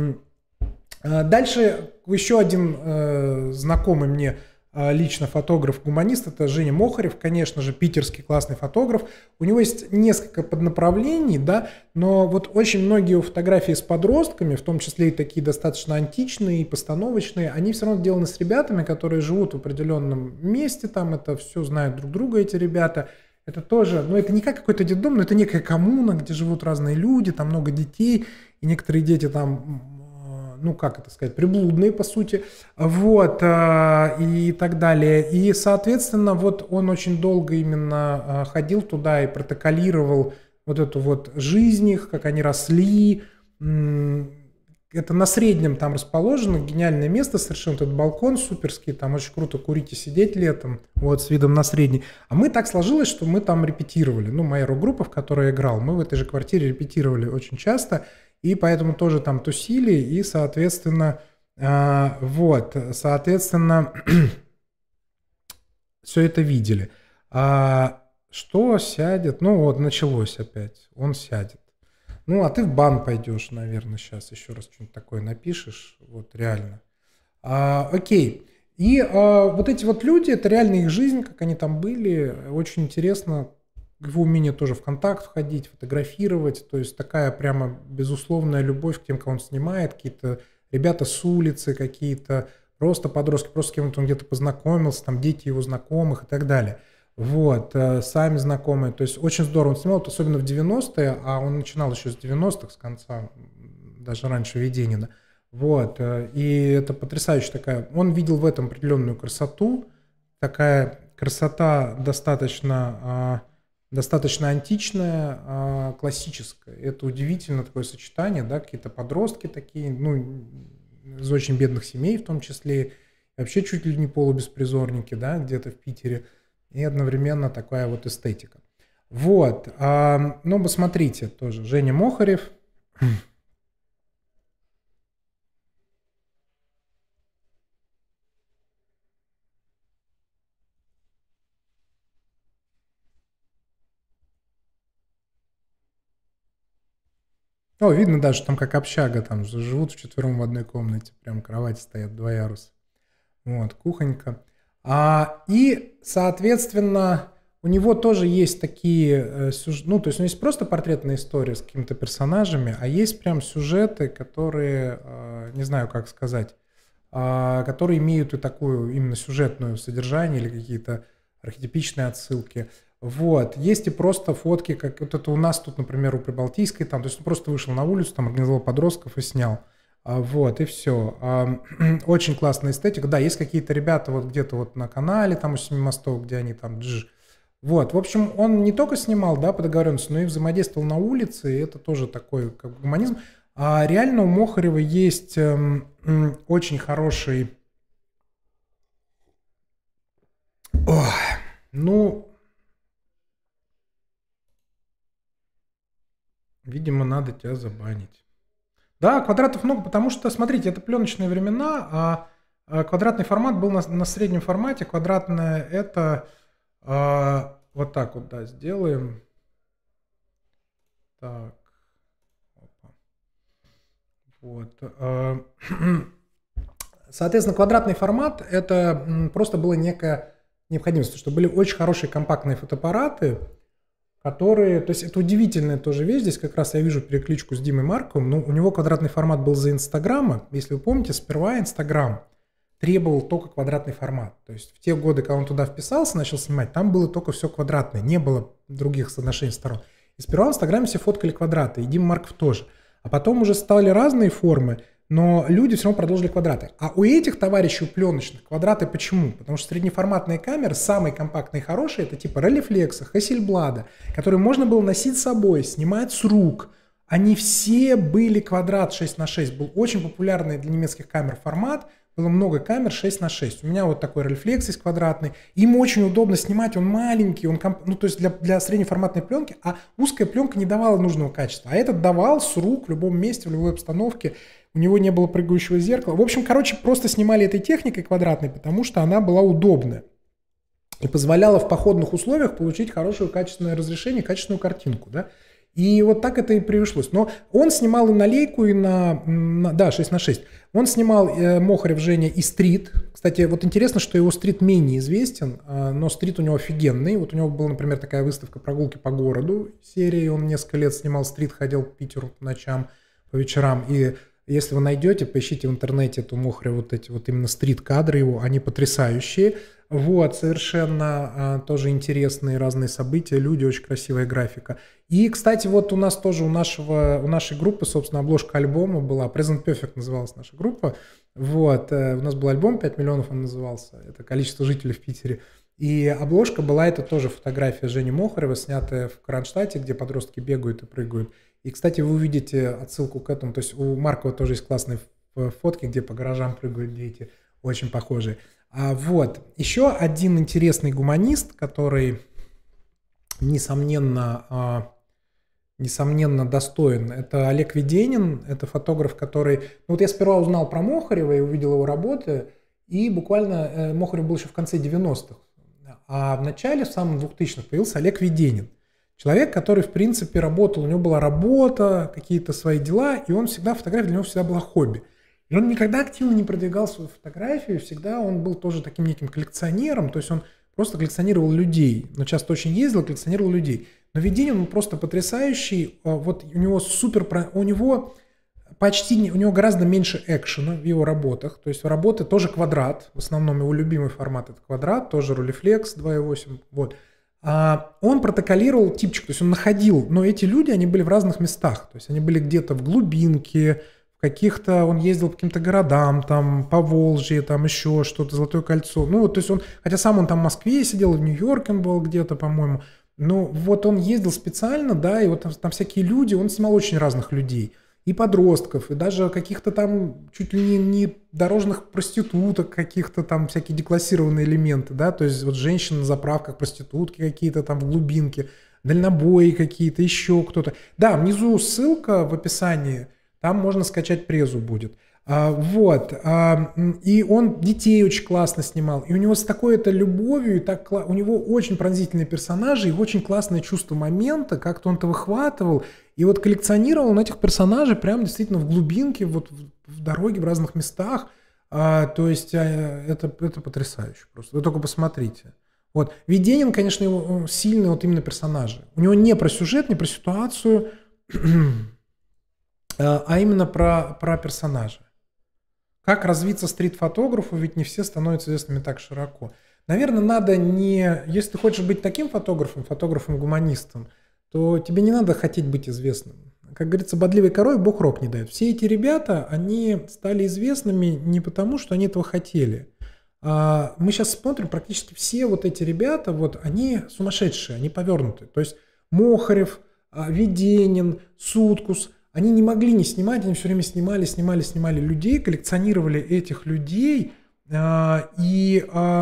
Speaker 1: Дальше еще один э, знакомый мне э, лично фотограф-гуманист, это Женя Мохарев, конечно же, питерский классный фотограф. У него есть несколько поднаправлений, да, но вот очень многие его фотографии с подростками, в том числе и такие достаточно античные и постановочные, они все равно сделаны с ребятами, которые живут в определенном месте, там это все знают друг друга эти ребята. Это тоже, ну это не как какой-то детдом, но это некая коммуна, где живут разные люди, там много детей, и некоторые дети там, ну, как это сказать, приблудные, по сути, вот, и так далее. И, соответственно, вот он очень долго именно ходил туда и протоколировал вот эту вот жизнь их, как они росли. Это на Среднем там расположено, гениальное место совершенно, этот балкон суперский, там очень круто курить и сидеть летом, вот, с видом на Средний. А мы так сложилось, что мы там репетировали, ну, моя рок-группа, в которой я играл, мы в этой же квартире репетировали очень часто, и поэтому тоже там тусили, и, соответственно, э, вот, соответственно, все это видели. А что сядет? Ну, вот, началось опять, он сядет. Ну, а ты в бан пойдешь, наверное, сейчас еще раз что-нибудь такое напишешь, вот, реально. А, окей. И а, вот эти вот люди, это реально их жизнь, как они там были, очень интересно. Его умение тоже в контакт входить, фотографировать, то есть такая прямо безусловная любовь к тем, кого он снимает, какие-то ребята с улицы, какие-то просто подростки, просто с кем-то он где-то познакомился, там дети его знакомых и так далее. Вот, сами знакомые, то есть очень здорово он снимал, особенно в девяностые, а он начинал еще с девяностых, с конца, даже раньше Веденина. Вот, и это потрясающе такая, он видел в этом определенную красоту, такая красота достаточно... достаточно античная, классическая. Это удивительно такое сочетание, да, какие-то подростки такие, ну, из очень бедных семей в том числе, вообще чуть ли не полубеспризорники, да, где-то в Питере, и одновременно такая вот эстетика. Вот, а, ну, посмотрите тоже, Женя Мохарев. О, видно даже, там как общага, там же живут вчетвером в одной комнате, прям кровати стоят, два яруса. Вот, кухонька. А, и, соответственно, у него тоже есть такие, э, сюж... ну, то есть у него есть просто портретная история с какими-то персонажами, а есть прям сюжеты, которые, э, не знаю, как сказать, э, которые имеют и такую именно сюжетную содержание или какие-то архетипичные отсылки. Вот. Есть и просто фотки, как вот это у нас тут, например, у Прибалтийской, там, то есть он просто вышел на улицу, там, организовал подростков и снял. А, вот, и все. А, очень классная эстетика. Да, есть какие-то ребята вот где-то вот на канале, там у Семи мостов, где они там... Дж. Вот, в общем, он не только снимал, да, по договоренности, но и взаимодействовал на улице, и это тоже такой как бы гуманизм. А реально у Мохарева есть эм, м, очень хороший... Ох, ну... Видимо, надо тебя забанить. Да, квадратов много, потому что, смотрите, это пленочные времена, а, а квадратный формат был на, на среднем формате. Квадратное это а, вот так вот, да, сделаем. Так. Опа. Вот. А, соответственно, квадратный формат это просто была некая необходимость, что были очень хорошие компактные фотоаппараты, которые, то есть это удивительная тоже вещь, здесь как раз я вижу перекличку с Димой Марковым, но у него квадратный формат был за Инстаграма, если вы помните, сперва Инстаграм требовал только квадратный формат, то есть в те годы, когда он туда вписался, начал снимать, там было только все квадратное, не было других соотношений сторон, и сперва в Инстаграме все фоткали квадраты, и Дима Марков тоже, а потом уже стали разные формы, но люди все равно продолжили квадраты. А у этих товарищей, у пленочных, квадраты почему? Потому что среднеформатные камеры, самые компактные и хорошие, это типа Rolleiflex, Hasselblad, которые можно было носить с собой, снимать с рук. Они все были квадрат шесть на шесть. Был очень популярный для немецких камер формат. Было много камер шесть на шесть. У меня вот такой Rolleiflex есть квадратный. Им очень удобно снимать, он маленький, он комп... ну то есть для, для среднеформатной пленки, а узкая пленка не давала нужного качества. А этот давал с рук в любом месте, в любой обстановке. У него не было прыгающего зеркала. В общем, короче, просто снимали этой техникой квадратной, потому что она была удобная. И позволяла в походных условиях получить хорошее качественное разрешение, качественную картинку. Да? И вот так это и пришлось. Но он снимал и на лейку, и на, на да, шесть на шесть. Он снимал э, Мохарев, Женя, и стрит. Кстати, вот интересно, что его стрит менее известен, э, но стрит у него офигенный. Вот у него была, например, такая выставка «Прогулки по городу» серии. Он несколько лет снимал стрит, ходил по Питеру по ночам, по вечерам. И если вы найдете, поищите в интернете эту Мохарева, вот эти вот именно стрит-кадры его, они потрясающие. Вот, совершенно а, тоже интересные разные события, люди, очень красивая графика. И, кстати, вот у нас тоже, у, нашего, у нашей группы, собственно, обложка альбома была, Present Perfect называлась наша группа. Вот, э, у нас был альбом, пять миллионов он назывался, это количество жителей в Питере. И обложка была, это тоже фотография Жени Мохарева, снятая в Кронштадте, где подростки бегают и прыгают. И, кстати, вы увидите отсылку к этому, то есть у Маркова тоже есть классные фотки, где по гаражам прыгают дети, очень похожие. А вот, еще один интересный гуманист, который, несомненно, а, несомненно достоин, это Олег Веденин, это фотограф, который... Ну вот я сперва узнал про Мохарева и увидел его работы, и буквально э, Мохарев был еще в конце девяностых, а в начале, в самом двухтысячных, появился Олег Веденин. Человек, который, в принципе, работал, у него была работа, какие-то свои дела, и он всегда, фотография для него всегда была хобби. И он никогда активно не продвигал свою фотографию, всегда он был тоже таким неким коллекционером, то есть он просто коллекционировал людей, но часто очень ездил, коллекционировал людей. Но Веденин, он просто потрясающий, вот у него супер, у него почти, у него гораздо меньше экшена в его работах, то есть работы тоже квадрат, в основном его любимый формат это квадрат, тоже Rolleiflex два и восемь, вот. А он протоколировал типчик, то есть он находил, но эти люди, они были в разных местах, то есть они были где-то в глубинке, в каких-то, он ездил по каким-то городам, там, по Волжье, там еще что-то, Золотое кольцо, ну, вот, то есть он, хотя сам он там в Москве сидел, в Нью-Йорке он был где-то, по-моему, ну, вот он ездил специально, да, и вот там, там всякие люди, он снимал очень разных людей, и подростков, и даже каких-то там чуть ли не, не дорожных проституток, каких-то там всякие деклассированные элементы, да, то есть вот женщины на заправках, проститутки какие-то там в глубинке, дальнобои какие-то, еще кто-то. Да, внизу ссылка в описании, там можно скачать презу будет. А, вот. А, и он детей очень классно снимал. И у него с такой-то любовью, и так, у него очень пронзительные персонажи, и очень классное чувство момента, как-то он-то выхватывал. И вот коллекционировал он этих персонажей прям действительно в глубинке, вот в, в дороге, в разных местах. А, то есть а, это, это потрясающе просто. Вы только посмотрите. Вот. Веденин, конечно, его сильный вот именно персонажи. У него не про сюжет, не про ситуацию, а именно про, про персонажа. Как развиться стрит-фотографу, ведь не все становятся известными так широко. Наверное, надо не... Если ты хочешь быть таким фотографом, фотографом-гуманистом, то тебе не надо хотеть быть известным. Как говорится, бодливой корой Бог рог не дает. Все эти ребята, они стали известными не потому, что они этого хотели. А мы сейчас смотрим, практически все вот эти ребята, вот они сумасшедшие, они повернуты. То есть Мохарев, Веденин, Суткус, они не могли не снимать, они все время снимали, снимали, снимали людей, коллекционировали этих людей. И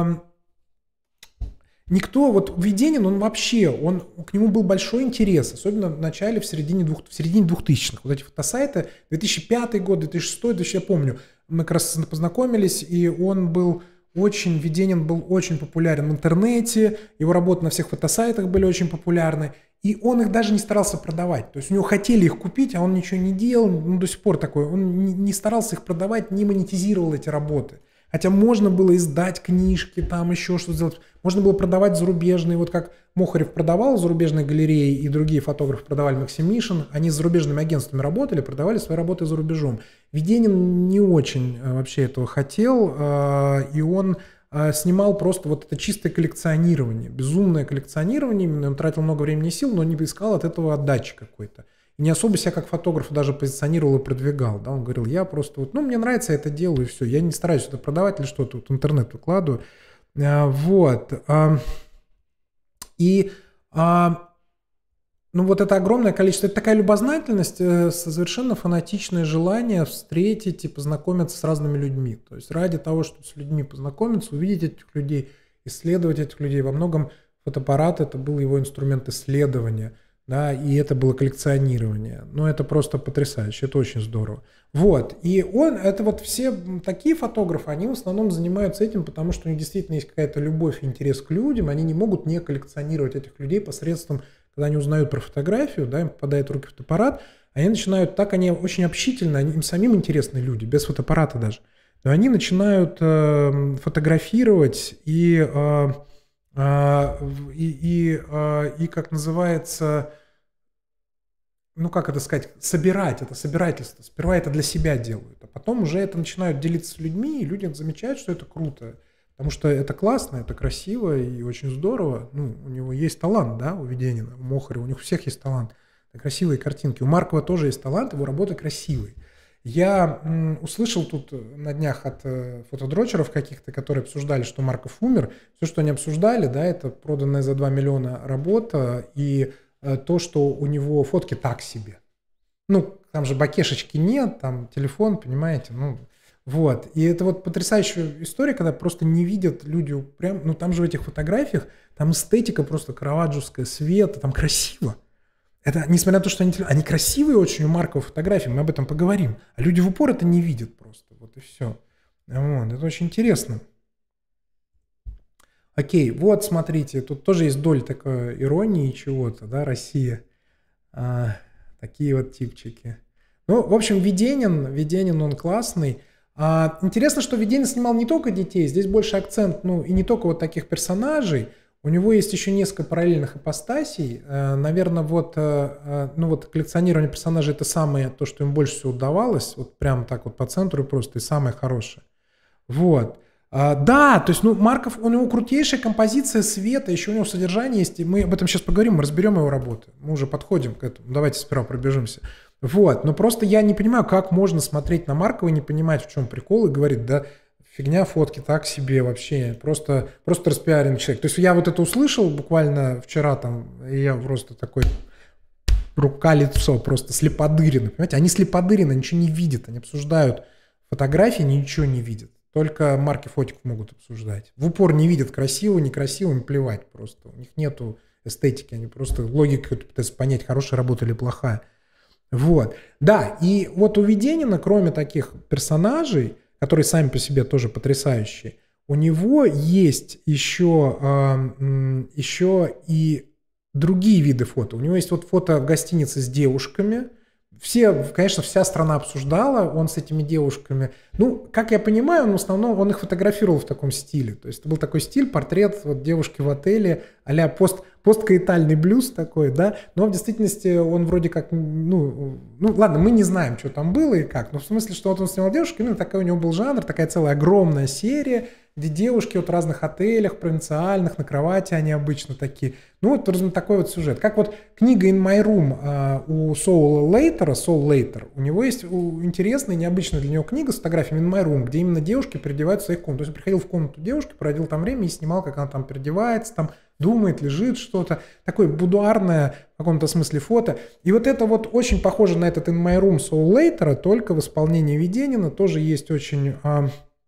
Speaker 1: никто, вот Веденин, он вообще, он, к нему был большой интерес, особенно в начале, в середине, двух, в середине двухтысячных. Вот эти фотосайты, две тысячи пятый год, две тысячи шестой, две тысячи, я помню, мы как раз познакомились, и он был очень, Веденин был очень популярен в интернете, его работы на всех фотосайтах были очень популярны, и он их даже не старался продавать. То есть у него хотели их купить, а он ничего не делал, ну, до сих пор такой, он не, не старался их продавать, не монетизировал эти работы. Хотя можно было издать книжки, там еще что-то сделать. Можно было продавать зарубежные, вот как Мохарев продавал зарубежные галереи, и другие фотографы продавали Максим Мишин. Они с зарубежными агентствами работали, продавали свои работы за рубежом. Веденин не очень вообще этого хотел, и он снимал просто вот это чистое коллекционирование, безумное коллекционирование. Он тратил много времени и сил, но не искал от этого отдачи какой-то. И не особо себя как фотограф даже позиционировал и продвигал. Да? Он говорил, я просто, вот, ну, мне нравится, я это делаю, и все. Я не стараюсь это продавать или что-то, вот в интернет выкладываю. А, вот. А, и, а, ну, вот это огромное количество, это такая любознательность, совершенно фанатичное желание встретить и познакомиться с разными людьми. То есть ради того, чтобы с людьми познакомиться, увидеть этих людей, исследовать этих людей. Во многом фотоаппарат – это был его инструмент исследования. Да, и это было коллекционирование. Ну, это просто потрясающе, это очень здорово. Вот, и он, это вот все такие фотографы, они в основном занимаются этим, потому что у них действительно есть какая-то любовь и интерес к людям, они не могут не коллекционировать этих людей посредством, когда они узнают про фотографию, да, им попадает в руки фотоаппарат, они начинают, так они очень общительны, они, им самим интересны люди, без фотоаппарата даже, но они начинают э, фотографировать и... Э, И, и, и, как называется, ну как это сказать, собирать, это собирательство. Сперва это для себя делают, а потом уже это начинают делиться с людьми, и люди замечают, что это круто. Потому что это классно, это красиво и очень здорово. Ну, у него есть талант, да, у Веденина, у Мохарева, у них у всех есть талант. Это красивые картинки. У Маркова тоже есть талант, его работы красивые. Я м, услышал тут на днях от э, фотодрочеров каких-то, которые обсуждали, что Марков умер. Все, что они обсуждали, да, это проданная за два миллиона работа и э, то, что у него фотки так себе. Ну, там же бакешечки нет, там телефон, понимаете, ну, вот. И это вот потрясающая история, когда просто не видят люди прям, ну, там же в этих фотографиях, там эстетика просто караваджовская, света, там красиво. Это, несмотря на то, что они, они красивые очень у Маркова фотографии, мы об этом поговорим. А люди в упор это не видят просто. Вот и все. Вот, это очень интересно. Окей, вот смотрите, тут тоже есть доля такой иронии чего-то, да, Россия. А, такие вот типчики. Ну, в общем, Веденин, Веденин, он классный. А, интересно, что Веденин снимал не только детей, здесь больше акцент, ну, и не только вот таких персонажей. У него есть еще несколько параллельных ипостасей. Наверное, вот, ну вот коллекционирование персонажей – это самое, то, что им больше всего удавалось. Вот прямо так вот по центру просто, и самое хорошее. Вот. Да, то есть, ну, Марков, у него крутейшая композиция света, еще у него содержание есть. И мы об этом сейчас поговорим, мы разберем его работы. Мы уже подходим к этому. Давайте сперва пробежимся. Вот. Но просто я не понимаю, как можно смотреть на Маркова и не понимать, в чем прикол, и говорить, да, фигня, фотки так себе вообще, просто, просто распиаренный человек. То есть я вот это услышал буквально вчера там, и я просто такой, рука-лицо просто слеподырено, понимаете? Они слеподырены, ничего не видят, они обсуждают фотографии, ничего не видят. Только марки фотиков могут обсуждать. В упор не видят красиво, некрасиво, им плевать просто. У них нету эстетики, они просто логикой пытаются понять, хорошая работа или плохая. Вот. Да, и вот у Веденина, кроме таких персонажей, которые сами по себе тоже потрясающие, у него есть еще, э, еще и другие виды фото. У него есть вот фото в гостинице с девушками. Все, конечно, вся страна обсуждала, он с этими девушками. Ну, как я понимаю, он в основном он их фотографировал в таком стиле. То есть это был такой стиль, портрет вот девушки в отеле, а-ля пост, посткаитальный блюз такой, да. Но в действительности он вроде как, ну, ну, ладно, мы не знаем, что там было и как. Но в смысле, что вот он снимал девушек, именно такой у него был жанр, такая целая огромная серия, где девушки вот в разных отелях, провинциальных, на кровати они обычно такие. Ну, вот такой вот сюжет. Как вот книга In My Room а, у Соула Лейтера, Соул Лейтер, у него есть интересная, необычная для него книга с фотографиями In My Room, где именно девушки переодевают в своих комнатах. То есть он приходил в комнату девушки, проводил там время и снимал, как она там переодевается, там думает, лежит что-то. Такое будуарное в каком-то смысле фото. И вот это вот очень похоже на этот In My Room Соул Лейтера, только в исполнении Веденина. Тоже есть очень... А,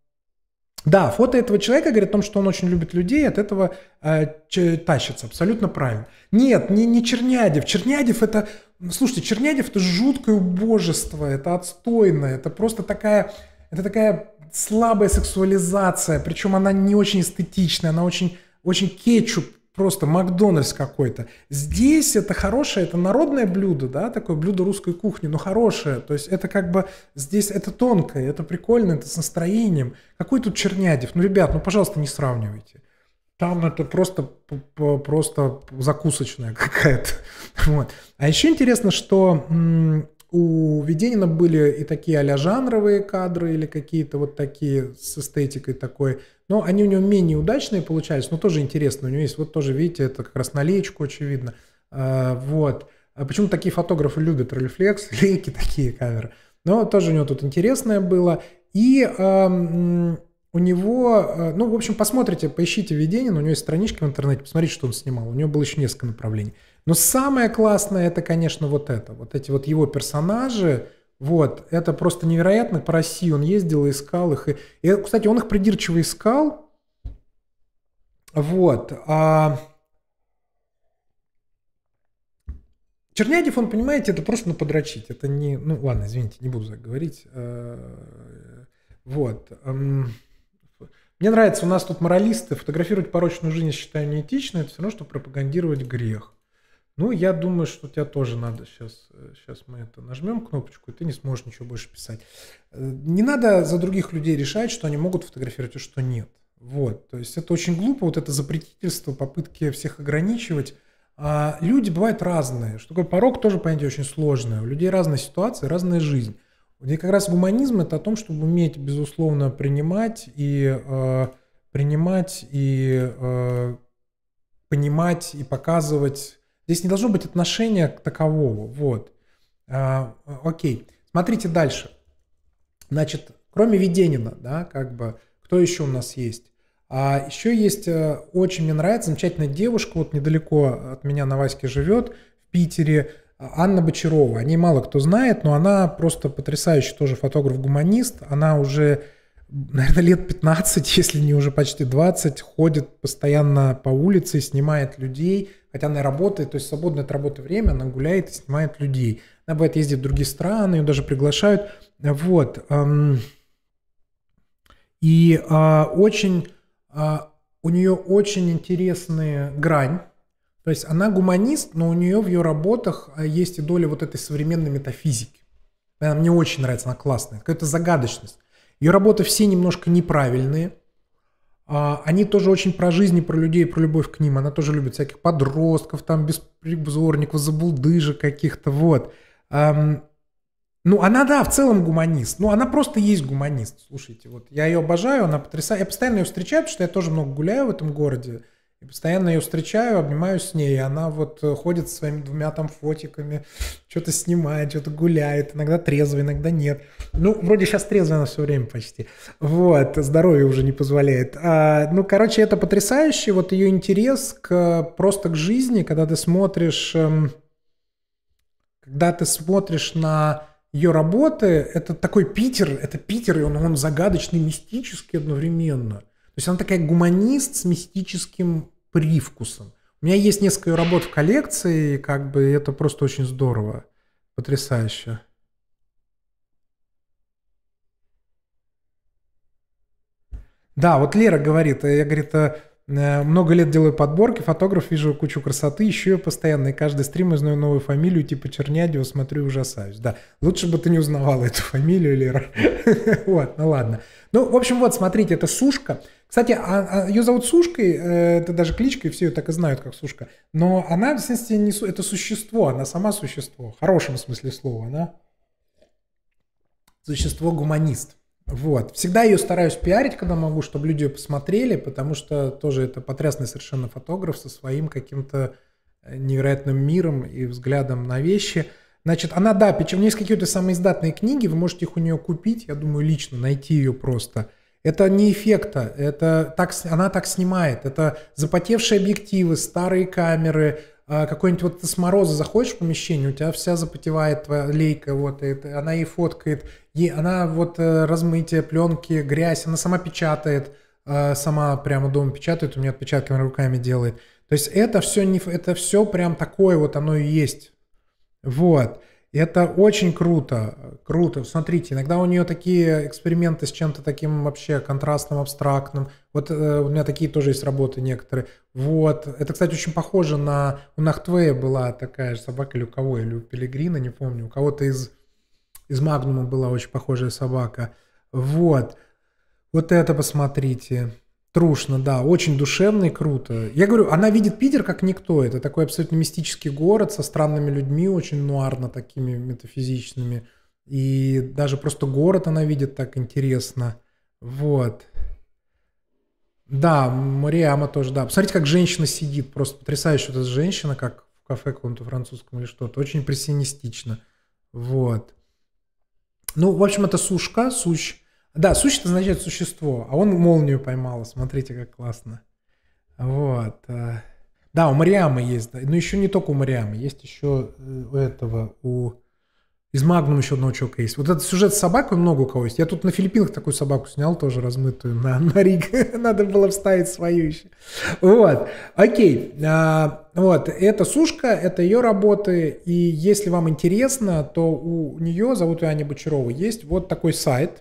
Speaker 1: Да, фото этого человека говорит о том, что он очень любит людей, от этого э, ч, тащится, абсолютно правильно. Нет, не, не Чернядев. Чернядев это, слушайте, Чернядев это жуткое убожество, это отстойное, это просто такая, это такая слабая сексуализация, причем она не очень эстетичная, она очень, очень кетчуп, просто Макдональдс какой-то. Здесь это хорошее, это народное блюдо, да, такое блюдо русской кухни, но хорошее. То есть это как бы здесь это тонкое, это прикольно, это с настроением. Какой тут Чернядев? Ну, ребят, ну, пожалуйста, не сравнивайте. Там это просто, просто закусочная какая-то. Вот. А еще интересно, что м- у Веденина были и такие а-ля жанровые кадры или какие-то вот такие с эстетикой такой. Но они у него менее удачные получались, но тоже интересно. У него есть, вот тоже, видите, это как раз на леечку, очевидно. А, вот. А почему такие фотографы любят рефлекс, лейки, такие камеры. Но тоже у него тут интересное было. И а, у него, ну, в общем, посмотрите, поищите Веденина, у него есть страничка в интернете, посмотрите, что он снимал. У него было еще несколько направлений. Но самое классное, это, конечно, вот это. Вот эти вот его персонажи. Вот, это просто невероятно. По России он ездил и искал их. И, и кстати, он их придирчиво искал. Вот. А... Чернядев, он, понимаете, это просто ну, подрочить. Это не... Ну, ладно, извините, не буду так говорить. Вот. Мне нравится, у нас тут моралисты. Фотографировать порочную жизнь, я считаю, неэтично. Это все равно, что пропагандировать грех. Ну, я думаю, что тебе тоже надо сейчас, сейчас мы это нажмем кнопочку, и ты не сможешь ничего больше писать. Не надо за других людей решать, что они могут фотографировать, а что нет. Вот, то есть это очень глупо, вот это запретительство, попытки всех ограничивать. А люди бывают разные. Что такое порок, тоже понятие очень сложное. У людей разные ситуации, разная жизнь. И как раз гуманизм – это о том, чтобы уметь, безусловно, принимать и э, принимать и э, понимать и показывать. Здесь не должно быть отношения к такового. Вот. А, окей. Смотрите дальше. Значит, кроме Веденина, да, как бы, кто еще у нас есть? А еще есть, очень мне нравится, замечательная девушка, вот недалеко от меня на Ваське живет, в Питере, Анна Бочарова. О ней мало кто знает, но она просто потрясающий тоже фотограф-гуманист. Она уже, наверное, лет пятнадцать, если не уже почти двадцать, ходит постоянно по улице и снимает людей. Хотя она работает, то есть свободное от работы время, она гуляет и снимает людей. Она бывает ездит в другие страны, ее даже приглашают. Вот. И очень, у нее очень интересная грань. То есть она гуманист, но у нее в ее работах есть и доля вот этой современной метафизики. Она мне очень нравится, она классная. Какая-то загадочность. Ее работы все немножко неправильные. Они тоже очень про жизнь, про людей, про любовь к ним. Она тоже любит всяких подростков, там, беспризорников, забулдыжек каких-то, вот. Ну, она, да, в целом гуманист. Ну, она просто есть гуманист. Слушайте, вот я ее обожаю, она потрясает. Я постоянно ее встречаю, потому что я тоже много гуляю в этом городе. И постоянно ее встречаю, обнимаюсь с ней. И она вот ходит со своими двумя там фотиками, что-то снимает, что-то гуляет. Иногда трезво, иногда нет. Ну, вроде сейчас трезво она все время почти. Вот, здоровье уже не позволяет. А, ну, короче, это потрясающе. Вот ее интерес к, просто к жизни, когда ты смотришь, когда ты смотришь на ее работы, это такой Питер, это Питер, и он, он загадочный, мистический одновременно. То есть она такая гуманист с мистическим привкусом. У меня есть несколько работ в коллекции, и как бы это просто очень здорово. Потрясающе. Да, вот Лера говорит, я, говорит, э, э, много лет делаю подборки, фотограф, вижу кучу красоты, ищу ее постоянно, и каждый стрим я узнаю новую фамилию, типа Чернядева, смотрю и ужасаюсь. Да, лучше бы ты не узнавала эту фамилию, Лера. Вот, ну ладно. Ну, в общем, вот, смотрите, это Сушка. Кстати, а, а ее зовут Сушкой, э, это даже кличка, и все ее так и знают, как Сушка. Но она, в смысле, не су- это существо, она сама существо, в хорошем смысле слова, она существо-гуманист. Вот. Всегда ее стараюсь пиарить, когда могу, чтобы люди ее посмотрели, потому что тоже это потрясный совершенно фотограф со своим каким-то невероятным миром и взглядом на вещи. Значит, она, да, причем есть какие-то самоиздатные книги, вы можете их у нее купить, я думаю, лично, найти ее просто. Это не эффекта, это так, она так снимает. Это запотевшие объективы, старые камеры, какой-нибудь вот ты с мороза заходишь в помещение, у тебя вся запотевает твоя лейка, вот, это, она ей фоткает, ей, она вот размытие, пленки, грязь, она сама печатает, сама прямо дома печатает, у меня отпечатки руками делает. То есть это все, не, это все прям такое вот оно и есть. Вот. И это очень круто, круто. Смотрите, иногда у нее такие эксперименты с чем-то таким вообще контрастным, абстрактным. Вот э, у меня такие тоже есть работы некоторые. Вот. Это, кстати, очень похоже на... У Нахтвея была такая же собака, или у кого, или у Пелегрина, не помню. У кого-то из, из Магнума была очень похожая собака. Вот. Вот это посмотрите. Трушно, да, очень душевно и круто. Я говорю, она видит Питер как никто. Это такой абсолютно мистический город со странными людьми, очень нуарно такими метафизичными. И даже просто город она видит так интересно. Вот. Да, Мариама тоже, да. Посмотрите, как женщина сидит. Просто потрясающе вот эта женщина, как в кафе каком-то французском или что-то. Очень импрессионистично. Вот. Ну, в общем, это Сушка, Сущ. Да, сущ это означает существо, а он молнию поймал. Смотрите, как классно. Вот. Да, у Мариамы есть, да. Но еще не только у Мариамы, есть еще у этого, у... Из Магнума еще одного чувака есть. Вот этот сюжет с собакой много у кого есть. Я тут на Филиппинах такую собаку снял, тоже размытую на, на риг. Надо было вставить свою еще. Вот. Окей. А, вот. Это Сушка, это ее работы. И если вам интересно, то у нее, зовут ее Аня Бочарова, есть вот такой сайт.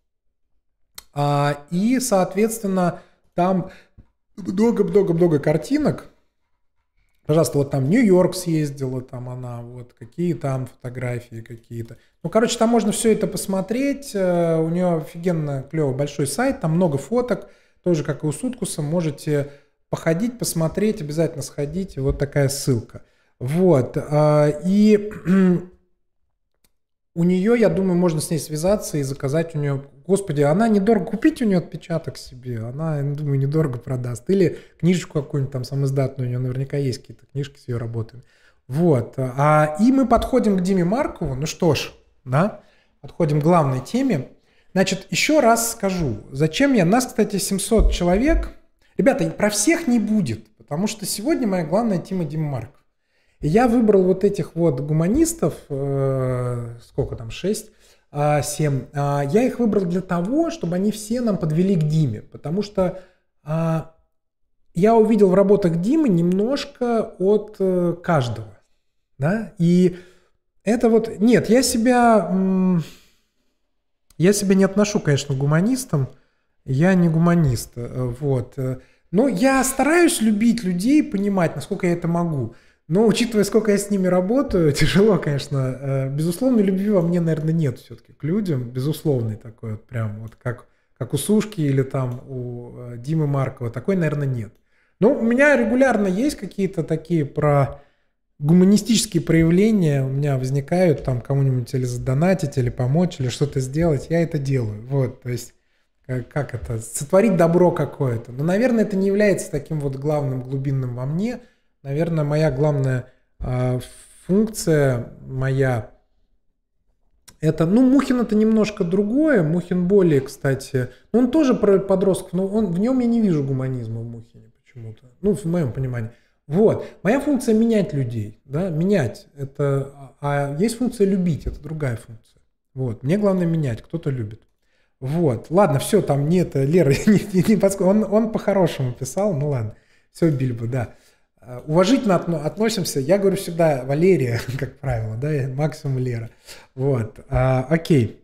Speaker 1: А, и, соответственно, там много-много-много картинок. Пожалуйста, вот там Нью-Йорк съездила, там она, вот какие там фотографии какие-то. Ну, короче, там можно все это посмотреть. У нее офигенно клевый большой сайт, там много фоток, тоже как и у Суткуса. Можете походить, посмотреть, обязательно сходите. Вот такая ссылка. Вот. И у нее, я думаю, можно с ней связаться и заказать у нее... Господи, она недорого... Купить у нее отпечаток себе, она, я думаю, недорого продаст. Или книжечку какую-нибудь там самоиздатную, у нее наверняка есть какие-то книжки с ее работами. Вот. А, и мы подходим к Диме Маркову. Ну что ж, да, подходим к главной теме. Значит, еще раз скажу, зачем я... Нас, кстати, семьсот человек. Ребята, про всех не будет, потому что сегодня моя главная тема Дима Марков. И я выбрал вот этих вот гуманистов, э, сколько там, шесть, семь. Я их выбрал для того, чтобы они все нам подвели к Диме, потому что а, я увидел в работах Димы немножко от а, каждого. Да? И это вот... Нет, я себя... М, я себя не отношу, конечно, к гуманистам. Я не гуманист. Вот. Но я стараюсь любить людей, понимать, насколько я это могу. Но, учитывая, сколько я с ними работаю, тяжело, конечно. Безусловной любви во мне, наверное, нет все-таки к людям. Безусловной такой вот прям, вот как, как у Сушки или там у Димы Маркова. Такой, наверное, нет. Но у меня регулярно есть какие-то такие про гуманистические проявления. У меня возникают там кому-нибудь или задонатить, или помочь, или что-то сделать. Я это делаю. Вот, то есть, как, как это, сотворить добро какое-то. Но, наверное, это не является таким вот главным, глубинным во мне. Наверное, моя главная э, функция, моя, это, ну, Мухин это немножко другое, Мухин более, кстати, ну, он тоже про подростков, но он, в нем я не вижу гуманизма в Мухине почему-то, ну, в моем понимании. Вот, моя функция менять людей, да, менять, это, а есть функция любить, это другая функция. Вот, мне главное менять, кто-то любит. Вот, ладно, все, там нет, Лера, не, не, не подсказывай, он, он по-хорошему писал, ну, ладно, все, Бильбо, да. Уважительно относимся. Я говорю всегда Валерия, как правило, да, максимум Лера. Вот. А, окей.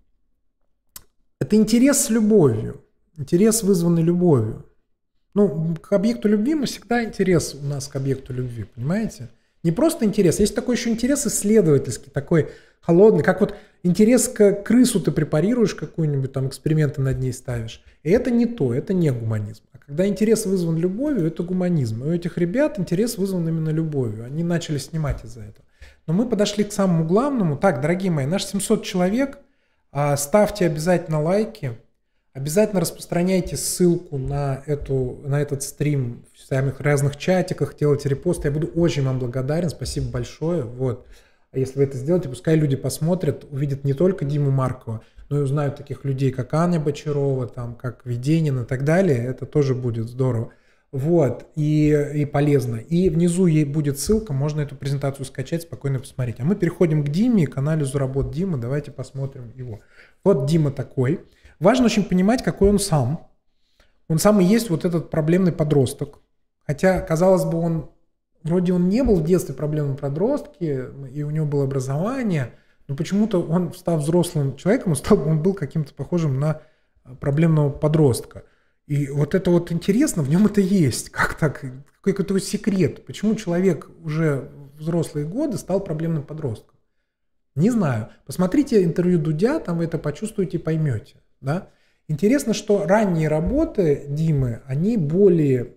Speaker 1: Это интерес с любовью. Интерес, вызванный любовью. Ну, к объекту любви мы всегда интерес у нас к объекту любви, понимаете? Не просто интерес. Есть такой еще интерес исследовательский, такой холодный, как вот интерес к крысу ты препарируешь какую-нибудь, там эксперименты над ней ставишь. И это не то, это не гуманизм. А когда интерес вызван любовью, это гуманизм. И у этих ребят интерес вызван именно любовью. Они начали снимать из-за этого. Но мы подошли к самому главному. Так, дорогие мои, наш семьсот человек, ставьте обязательно лайки. Обязательно распространяйте ссылку на, эту, на этот стрим в самых разных чатиках, делайте репосты. Я буду очень вам благодарен, спасибо большое. Вот. А если вы это сделаете, пускай люди посмотрят, увидят не только Диму Маркова, но и узнают таких людей, как Аня Бочарова, там, как Веденин и так далее. Это тоже будет здорово. Вот. И, и полезно. И внизу ей будет ссылка, можно эту презентацию скачать, спокойно посмотреть. А мы переходим к Диме, к анализу работ Димы. Давайте посмотрим его. Вот Дима такой. Важно очень понимать, какой он сам. Он сам и есть вот этот проблемный подросток. Хотя, казалось бы, он вроде он не был в детстве проблемным подростком, и у него было образование, но почему-то он, став взрослым человеком, он, стал, он был каким-то похожим на проблемного подростка. И вот это вот интересно, в нем это есть. Как так? Какой-то секрет. Почему человек уже в взрослые годы стал проблемным подростком? Не знаю. Посмотрите интервью Дудя, там вы это почувствуете и поймете. Да? Интересно, что ранние работы Димы, они более,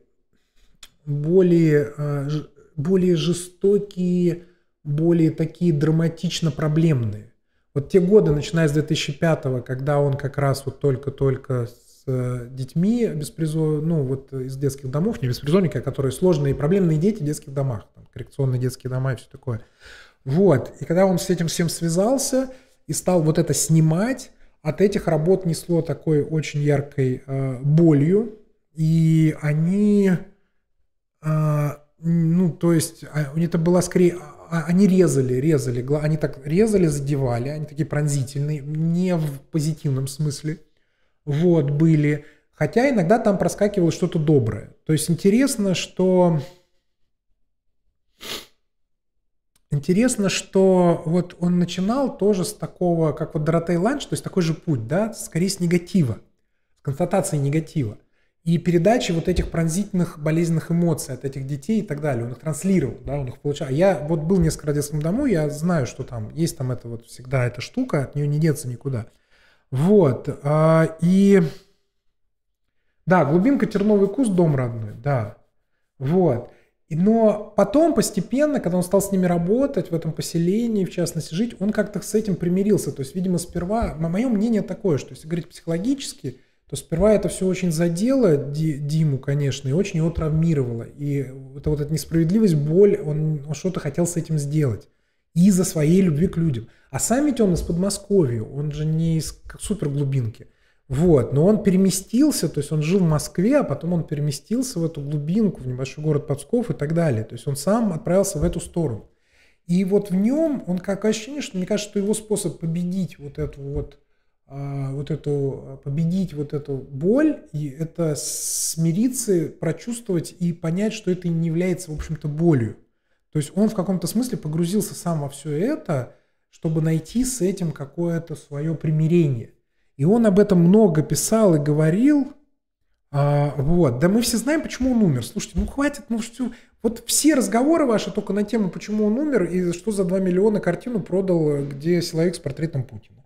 Speaker 1: более, более жестокие, более такие драматично проблемные. Вот те годы, начиная с две тысячи пятого, когда он как раз вот только-только с детьми беспризор... ну вот из детских домов, не беспризорники, а которые сложные проблемные дети в детских домах, там, коррекционные детские дома и все такое. Вот. И когда он с этим всем связался и стал вот это снимать, от этих работ несло такой очень яркой э, болью, и они, э, ну, то есть, это было скорее, они резали, резали, они так резали, задевали, они такие пронзительные, не в позитивном смысле, вот, были, хотя иногда там проскакивало что-то доброе. То есть интересно, что... Интересно, что вот он начинал тоже с такого, как вот Доротей Ланч, то есть такой же путь, да, скорее с негатива, с констатацией негатива. И передачи вот этих пронзительных, болезненных эмоций от этих детей и так далее. Он их транслировал, да, он их получал. Я вот был несколько раз в детском дому, я знаю, что там есть там это вот всегда эта штука, от нее не деться никуда. Вот. И да, глубинка, терновый куст, дом родной, да. Вот. Но потом постепенно, когда он стал с ними работать, в этом поселении, в частности, жить, он как-то с этим примирился. То есть, видимо, сперва, мое мнение такое, что если говорить психологически, то сперва это все очень задело Диму, конечно, и очень его травмировало. И это вот эта несправедливость, боль, он, он что-то хотел с этим сделать. Из-за своей любви к людям. А сам ведь он из Подмосковья, он же не из суперглубинки. Вот, но он переместился, то есть он жил в Москве, а потом он переместился в эту глубинку, в небольшой город Псков и так далее. То есть он сам отправился в эту сторону. И вот в нем, он как ощущение, что мне кажется, что его способ победить вот эту вот, а, вот эту, победить вот эту боль, и это смириться, прочувствовать и понять, что это не является, в общем-то, болью. То есть он в каком-то смысле погрузился сам во все это, чтобы найти с этим какое-то свое примирение. И он об этом много писал и говорил. А, вот. Да мы все знаем, почему он умер. Слушайте, ну хватит, ну что... Вот все разговоры ваши только на тему, почему он умер, и что за два миллиона картину продал, где силовик с портретом Путина.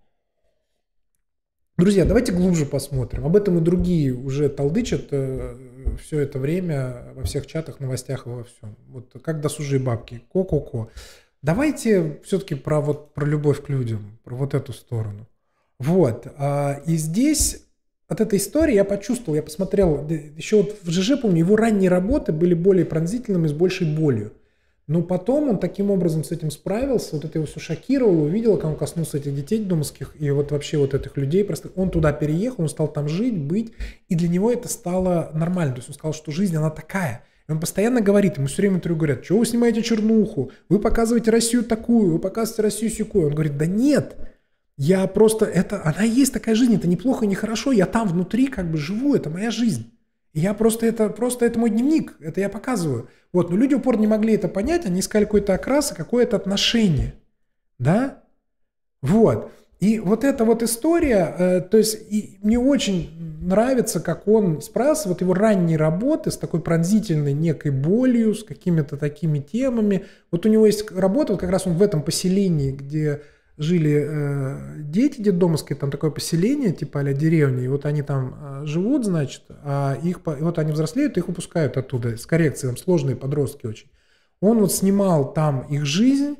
Speaker 1: Друзья, давайте глубже посмотрим. Об этом и другие уже толдычат э, все это время во всех чатах, новостях и во всем. Вот как досужие бабки. Ко-ко-ко. Давайте все-таки про, вот, про любовь к людям, про вот эту сторону. Вот, и здесь от этой истории я почувствовал, я посмотрел, еще вот в ЖЖ, помню, его ранние работы были более пронзительными, с большей болью. Но потом он таким образом с этим справился, вот это его все шокировало, увидел, как он коснулся этих детей домских и вот вообще вот этих людей. Просто он туда переехал, он стал там жить, быть, и для него это стало нормально. То есть он сказал, что жизнь, она такая. И он постоянно говорит, ему все время говорят, что вы снимаете чернуху, вы показываете Россию такую, вы показываете Россию сякую. Он говорит, да нет. Я просто, это, она есть такая жизнь, это неплохо и нехорошо, я там внутри как бы живу, это моя жизнь. И я просто это, просто это мой дневник, это я показываю. Вот, но люди упорно не могли это понять, они искали какой-то окрас и какое-то отношение, да? Вот. И вот эта вот история, э, то есть и мне очень нравится, как он сбрасывает его ранние работы с такой пронзительной некой болью, с какими-то такими темами. Вот у него есть работа, вот как раз он в этом поселении, где жили э, дети детдомовские, там такое поселение, типа а-ля деревни, и вот они там э, живут, значит, а их, и вот они взрослеют, их выпускают оттуда с коррекцией, там сложные подростки очень. Он вот снимал там их жизнь,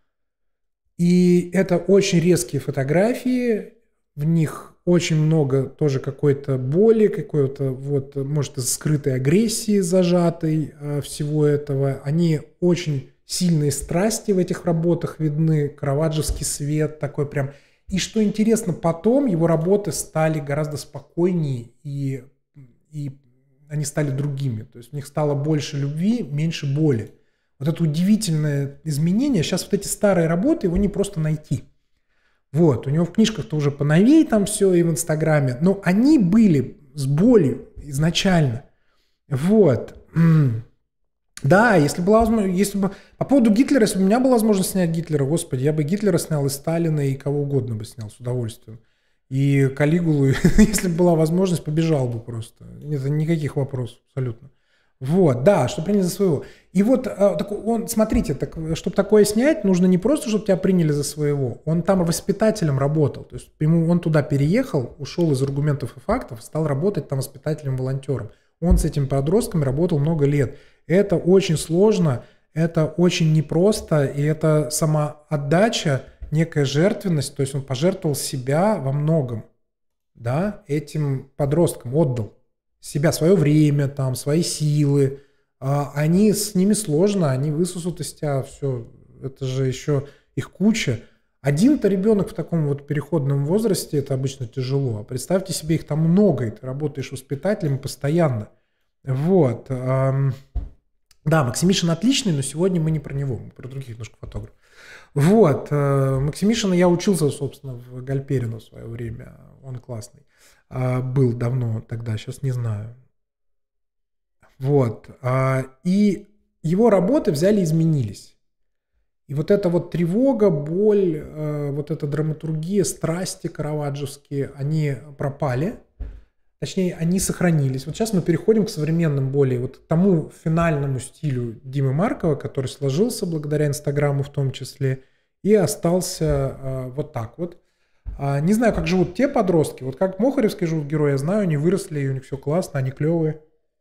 Speaker 1: и это очень резкие фотографии, в них очень много тоже какой-то боли, какой-то вот, может, скрытой агрессии зажатой э, всего этого. Они очень сильные страсти в этих работах видны, караваджевский свет такой прям. И что интересно, потом его работы стали гораздо спокойнее, и, и они стали другими. То есть в них стало больше любви, меньше боли. Вот это удивительное изменение. Сейчас вот эти старые работы, его не просто найти. Вот, у него в книжках-то уже поновей там все и в Инстаграме, но они были с болью изначально. Вот. Да, если была возможность, если бы... По поводу Гитлера, если бы у меня была возможность снять Гитлера, господи, я бы Гитлера снял, и Сталина, и кого угодно бы снял с удовольствием. И Калигулу, если бы была возможность, побежал бы просто. Это никаких вопросов абсолютно. Вот, да, что приняли за своего. И вот он, смотрите, так, чтобы такое снять, нужно не просто, чтобы тебя приняли за своего. Он там воспитателем работал. То есть ему, он туда переехал, ушел из аргументов и фактов, стал работать там воспитателем-волонтером. Он с этими подростками работал много лет. Это очень сложно, это очень непросто, и это самоотдача, некая жертвенность. То есть он пожертвовал себя во многом, да, этим подросткам, отдал себя, свое время, там, свои силы. А они, с ними сложно, они высосут из тебя все. Это же еще их куча. Один-то ребенок в таком вот переходном возрасте, это обычно тяжело. А представьте себе, их там много, и ты работаешь воспитателем постоянно. Вот. Да, Максимишин отличный, но сегодня мы не про него, мы про других немножко фотографов. Вот. Максимишина я учился, собственно, в Гальперино в свое время. Он классный. Был давно тогда, сейчас не знаю. Вот. И его работы взяли и изменились. И вот эта вот тревога, боль, вот эта драматургия, страсти караваджевские, они пропали. Точнее, они сохранились. Вот сейчас мы переходим к современным более, вот к тому финальному стилю Димы Маркова, который сложился благодаря Инстаграму в том числе, и остался э, вот так вот. А, не знаю, как живут те подростки. Вот как Мохаревские живут герои, я знаю, они выросли, и у них все классно, они клевые.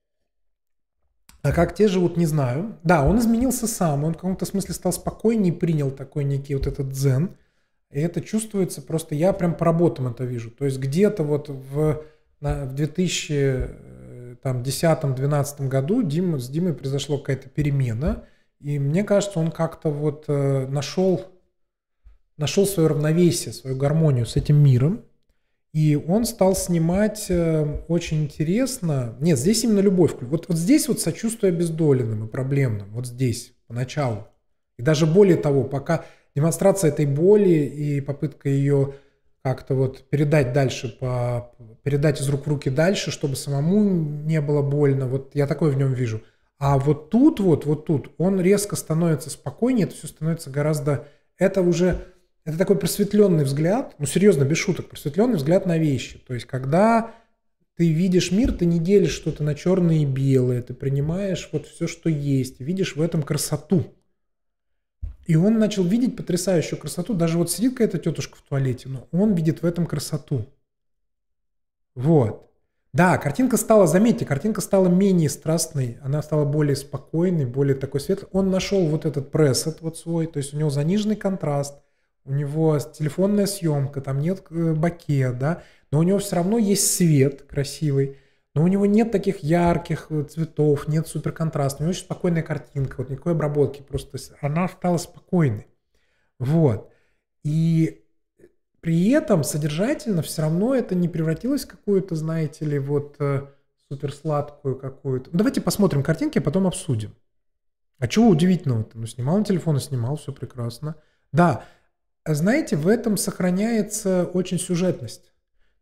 Speaker 1: А как те живут, не знаю. Да, он изменился сам, он в каком-то смысле стал спокойнее, принял такой некий вот этот дзен. И это чувствуется просто, я прям по работам это вижу. То есть где-то вот в... В две тысячи десятом-двенадцатом году Дима, с Димой произошла какая-то перемена, и мне кажется, он как-то вот нашел, нашел свое равновесие, свою гармонию с этим миром, и он стал снимать очень интересно. Нет, здесь именно любовь. Вот, вот здесь вот сочувствие обездоленным и проблемным, вот здесь, поначалу. И даже более того, пока демонстрация этой боли и попытка ее как-то вот передать дальше, по, передать из рук в руки дальше, чтобы самому не было больно. Вот я такое в нем вижу. А вот тут вот, вот тут он резко становится спокойнее, это все становится гораздо... Это уже... Это такой просветленный взгляд, ну серьезно, без шуток, просветленный взгляд на вещи. То есть когда ты видишь мир, ты не делишь что-то на черное и белое, ты принимаешь вот все, что есть, видишь в этом красоту. И он начал видеть потрясающую красоту. Даже вот сидит какая-то тетушка в туалете, но он видит в этом красоту. Вот. Да, картинка стала, заметьте, картинка стала менее страстной, она стала более спокойной, более такой светлой. Он нашел вот этот пресет вот свой, то есть у него заниженный контраст, у него телефонная съемка, там нет боке, да, но у него все равно есть свет красивый. Но у него нет таких ярких цветов, нет суперконтраста. У него очень спокойная картинка, вот никакой обработки. Просто она стала спокойной. Вот. И при этом содержательно все равно это не превратилось в какую-то, знаете ли, вот суперсладкую какую-то. Ну, давайте посмотрим картинки, а потом обсудим. А чего удивительного-то? Ну, снимал на телефон и снимал, все прекрасно. Да, знаете, в этом сохраняется очень сюжетность.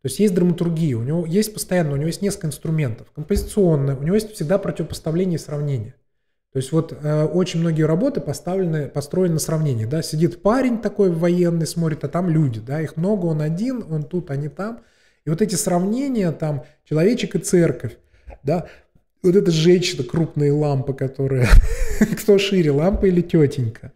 Speaker 1: То есть есть драматургия, у него есть постоянно, у него есть несколько инструментов. Композиционное, у него есть всегда противопоставление и сравнение. То есть вот э, очень многие работы поставлены, построены на сравнении. Да? Сидит парень такой военный, смотрит, а там люди. Да? Их много, он один, он тут, они там. И вот эти сравнения, там, человечек и церковь. Да? Вот эта женщина, крупные лампы, которые... Кто шире, лампа или тетенька?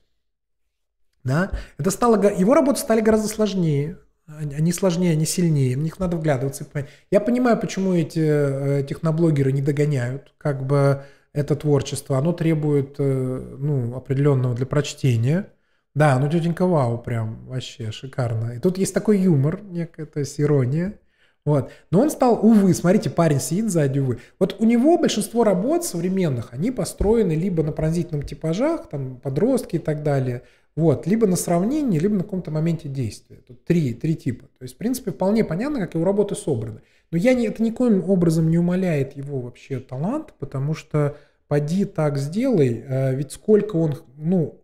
Speaker 1: Да? Это стало... Его работы стали гораздо сложнее. Они сложнее, они сильнее, в них надо вглядываться. Я понимаю, почему эти техноблогеры не догоняют как бы это творчество. Оно требует ну, определенного для прочтения. Да, ну тетенька Вау прям вообще шикарно. И тут есть такой юмор, некая, то есть ирония. Вот. Но он стал, увы, смотрите, парень сидит сзади, увы. Вот у него большинство работ современных, они построены либо на пронзительном типажах, там подростки и так далее, вот, либо на сравнении, либо на каком-то моменте действия. Тут три, три типа. То есть, в принципе, вполне понятно, как его работы собраны. Но я не, это никоим образом не умаляет его вообще талант, потому что поди так сделай, ведь сколько он, ну,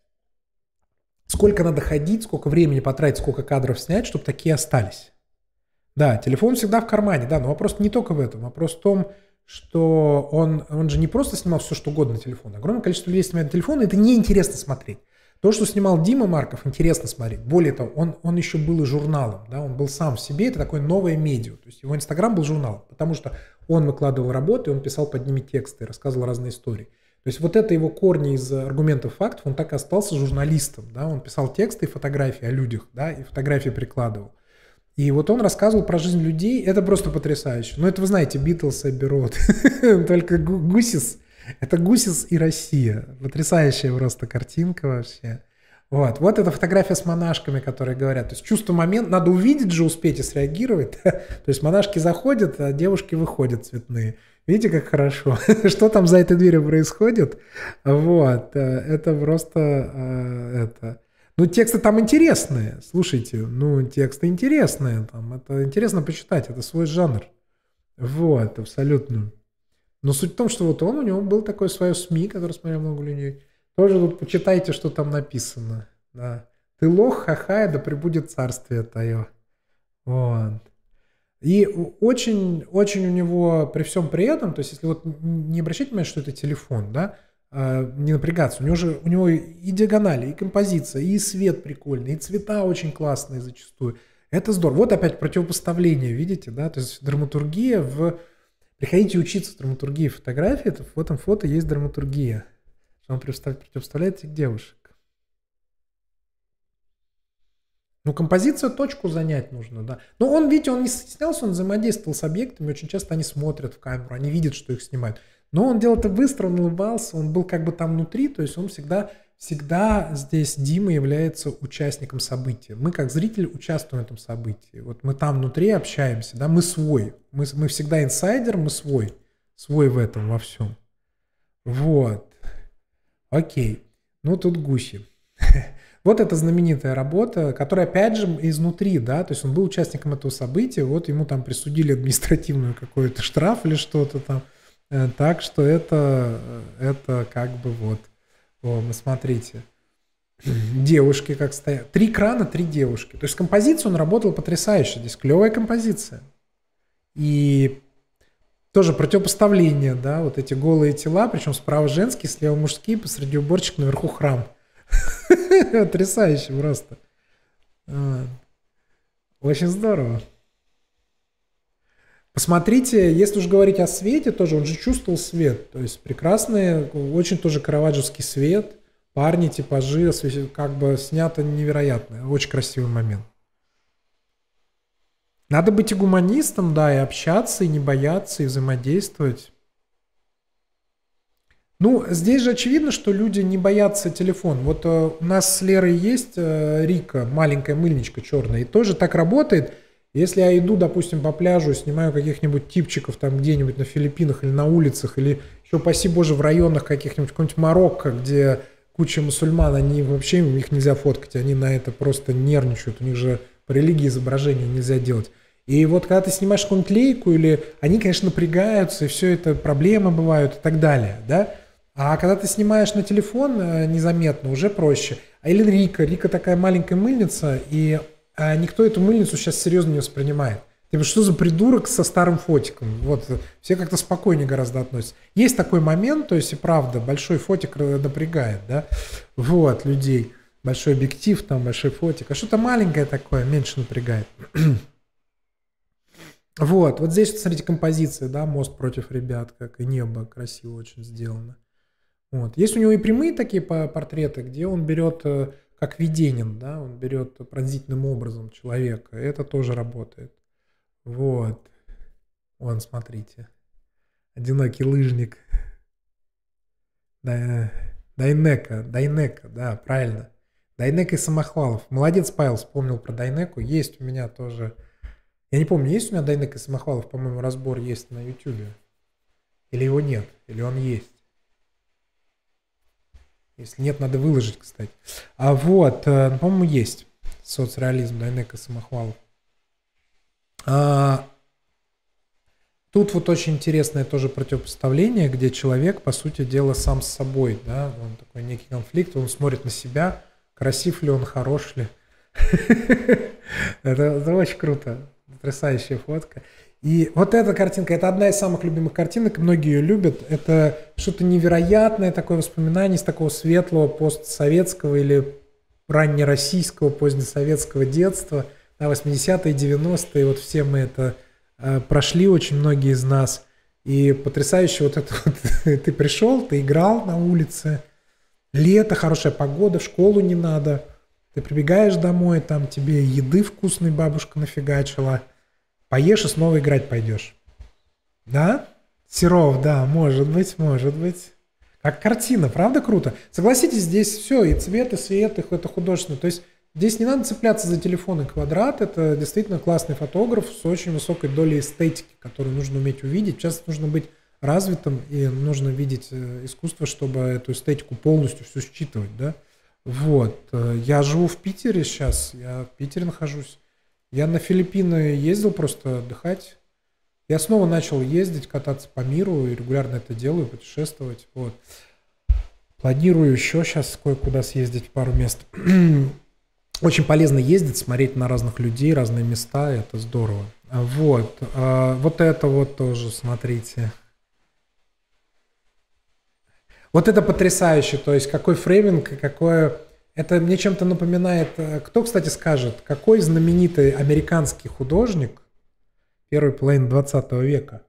Speaker 1: сколько надо ходить, сколько времени потратить, сколько кадров снять, чтобы такие остались. Да, телефон всегда в кармане, да, но вопрос не только в этом. Вопрос в том, что он, он же не просто снимал все, что угодно на телефон. Огромное количество людей снимает на телефон, и это неинтересно смотреть. То, что снимал Дима Марков, интересно смотреть. Более того, он, он еще был и журналом, да, он был сам в себе, это такое новое медиа. То есть его Инстаграм был журналом, потому что он выкладывал работы, он писал под ними тексты, рассказывал разные истории. То есть вот это его корни из аргументов, фактов, он так и остался журналистом, да, он писал тексты и фотографии о людях, да, и фотографии прикладывал. И вот он рассказывал про жизнь людей, это просто потрясающе. Ну, это вы знаете, Битлз, Эбби Роуд, только Гусис. Это Гусис и Россия. Потрясающая просто картинка вообще. Вот. Вот эта фотография с монашками, которые говорят. То есть чувство момента, надо увидеть же, успеть и среагировать. То есть монашки заходят, а девушки выходят цветные. Видите, как хорошо. Что там за этой дверью происходит? Вот. Это просто... это. Ну, тексты там интересные. Слушайте, ну, тексты интересные. Там. Это интересно почитать. Это свой жанр. Вот, абсолютно. Но суть в том, что вот он, у него был такой свое СМИ, который смотрел много людей. Тоже тут почитайте, что там написано. Да. Ты лох, ха-ха, да пребудет царствие твое. Вот. И очень, очень у него при всем при этом, то есть если вот не обращать внимание, что это телефон, да, не напрягаться, у него же у него и диагонали, и композиция, и свет прикольный, и цвета очень классные зачастую. Это здорово. Вот опять противопоставление, видите, да, то есть драматургия в... Приходите учиться драматургии фотографии, это в этом фото есть драматургия. Он противопоставляет этих девушек. Ну, композицию, точку занять нужно, да. Но он, видите, он не стеснялся, он взаимодействовал с объектами, очень часто они смотрят в камеру, они видят, что их снимают. Но он делал это быстро, он улыбался, он был как бы там внутри, то есть он всегда, всегда здесь, Дима, является участником события. Мы, как зрители, участвуем в этом событии. Вот мы там внутри общаемся, да, мы свой. Мы, мы всегда инсайдер, мы свой. Свой в этом, во всем. Вот. Окей. Ну, тут гуси. Вот эта знаменитая работа, которая, опять же, изнутри, да, то есть он был участником этого события, вот ему там присудили административную какой-то штраф или что-то там. Так что это, это как бы вот, о, вы смотрите, девушки как стоят. Три крана, три девушки. То есть композицию он работал потрясающе, здесь клевая композиция. И тоже противопоставление, да, вот эти голые тела, причем справа женские, слева мужские, посреди уборчик, наверху храм. Потрясающе просто. Очень здорово. Посмотрите, если уж говорить о свете, тоже он же чувствовал свет. То есть прекрасный, очень тоже караваджовский свет, парни, типажи, как бы снято невероятно. Очень красивый момент. Надо быть и гуманистом, да, и общаться, и не бояться, и взаимодействовать. Ну, здесь же очевидно, что люди не боятся телефон. Вот э, у нас с Лерой есть э, Рика, маленькая мыльничка черная, и тоже так работает. Если я иду, допустим, по пляжу, снимаю каких-нибудь типчиков там где-нибудь на Филиппинах или на улицах, или еще, спаси боже, в районах каких-нибудь, какой-нибудь Марокко, где куча мусульман, они вообще, их нельзя фоткать, они на это просто нервничают, у них же по религии изображения нельзя делать. И вот когда ты снимаешь какую-нибудь лейку, или они, конечно, напрягаются, и все это проблемы бывают и так далее, да? А когда ты снимаешь на телефон незаметно, уже проще. А или Рика, Рика такая маленькая мыльница, и никто эту мыльницу сейчас серьезно не воспринимает. Типа, что за придурок со старым фотиком? Вот, все как-то спокойнее гораздо относятся. Есть такой момент, то есть и правда, большой фотик напрягает, да, вот, людей. Большой объектив, там, большой фотик. А что-то маленькое такое меньше напрягает. Вот, вот здесь, смотрите, композиция, да, мост против ребят, как и небо, красиво очень сделано. Вот. Есть у него и прямые такие портреты, где он берет, как Веденин, да, он берет пронзительным образом человека. Это тоже работает. Вот. Вон, смотрите. Одинокий лыжник. Да, Дайнеко, Дайнеко, да, правильно. Дайнеко и Самохвалов. Молодец, Павел, вспомнил про Дайнеку. Есть у меня тоже... Я не помню, есть у меня Дайнеко и Самохвалов, по-моему, разбор есть на Ютубе. Или его нет, или он есть. Если нет, надо выложить, кстати. А вот, по-моему, есть соцреализм Дайнеко и Самохвалов. А, тут вот очень интересное тоже противопоставление, где человек, по сути дела, сам с собой, да, он такой некий конфликт, он смотрит на себя, красив ли он, хорош ли. Это очень круто, потрясающая фотка. И вот эта картинка, это одна из самых любимых картинок, многие ее любят, это что-то невероятное, такое воспоминание из такого светлого постсоветского или раннероссийского, позднесоветского детства. восьмидесятые, девяностые, вот все мы это э, прошли, очень многие из нас. И потрясающе вот это вот, ты пришел, ты играл на улице, лето, хорошая погода, в школу не надо, ты прибегаешь домой, там тебе еды вкусной бабушка нафигачила, поешь и снова играть пойдешь. Да? Серов, да, может быть, может быть. Как картина, правда круто? Согласитесь, здесь все, и цвет, и свет, и это художественно. То есть здесь не надо цепляться за телефон и квадрат. Это действительно классный фотограф с очень высокой долей эстетики, которую нужно уметь увидеть. Часто нужно быть развитым, и нужно видеть искусство, чтобы эту эстетику полностью все считывать. Да? Вот. Я живу в Питере сейчас, я в Питере нахожусь. Я на Филиппины ездил просто отдыхать. Я снова начал ездить, кататься по миру, и регулярно это делаю, путешествовать. Вот. Планирую еще сейчас кое-куда съездить в пару мест. Очень полезно ездить, смотреть на разных людей, разные места, это здорово. Вот, вот это вот тоже, смотрите. Вот это потрясающе, то есть какой фрейминг, какое... Это мне чем-то напоминает... Кто, кстати, скажет, какой знаменитый американский художник первой половины двадцатого века,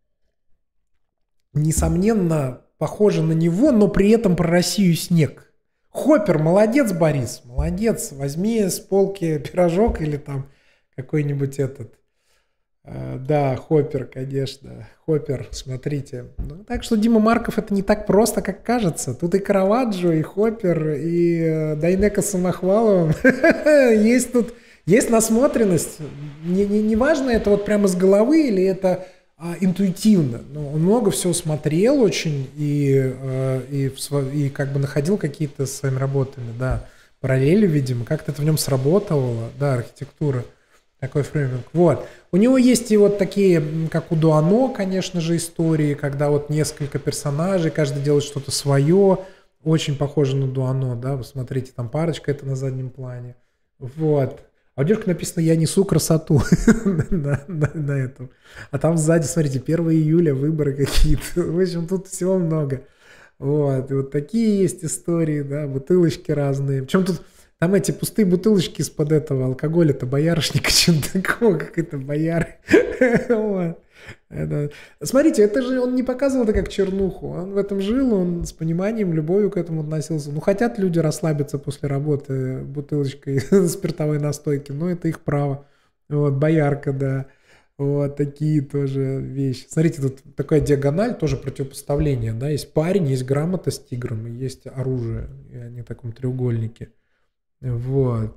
Speaker 1: несомненно, похоже на него, но при этом про Россию снег? Хоппер, молодец, Борис, молодец. Возьми с полки пирожок или там какой-нибудь этот. Да, Хоппер, конечно. Хоппер, смотрите. Ну, так что Дима Марков это не так просто, как кажется. Тут и Караваджо, и Хоппер, и Дайнеко с Самохваловым. Есть тут, есть насмотренность. Не, не, не важно, это вот прямо с головы или это а, интуитивно. Но он много всего смотрел очень и, а, и, и как бы находил какие-то своими работами, да, параллели, видимо. Как-то это в нем сработало, да, архитектура. Такой фрейминг. Вот. У него есть и вот такие, как у Дуано, конечно же, истории, когда вот несколько персонажей, каждый делает что-то свое, очень похоже на Дуано, да, вы смотрите, там парочка это на заднем плане. Вот. А у девушки написано «Я несу красоту» на этом. А там сзади, смотрите, первого июля выборы какие-то. В общем, тут всего много. Вот. И вот такие есть истории, да, бутылочки разные. Причем тут там эти пустые бутылочки из-под этого алкоголя-то боярышника, что-то такого, как это бояры. Вот. Это... Смотрите, это же он не показывал это как чернуху. Он в этом жил, он с пониманием, любовью к этому относился. Ну, хотят люди расслабиться после работы бутылочкой спиртовой настойки, но это их право. Вот, боярка, да. Вот такие тоже вещи. Смотрите, тут такая диагональ, тоже противопоставление, да. Есть парень, есть грамота с тигром, и есть оружие, и они в таком треугольнике. Вот.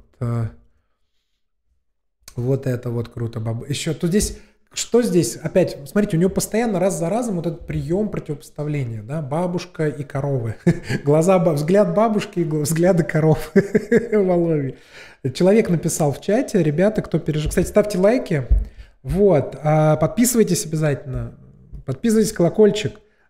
Speaker 1: Вот это вот круто. Бабу. Еще тут здесь, что здесь? Опять, смотрите, у него постоянно раз за разом вот этот прием противопоставления, да, бабушка и коровы. Глаза, взгляд бабушки и взгляды коров Волови. Человек написал в чате, ребята, кто пережил. Кстати, ставьте лайки. Вот. Подписывайтесь обязательно. Подписывайтесь, колокольчик.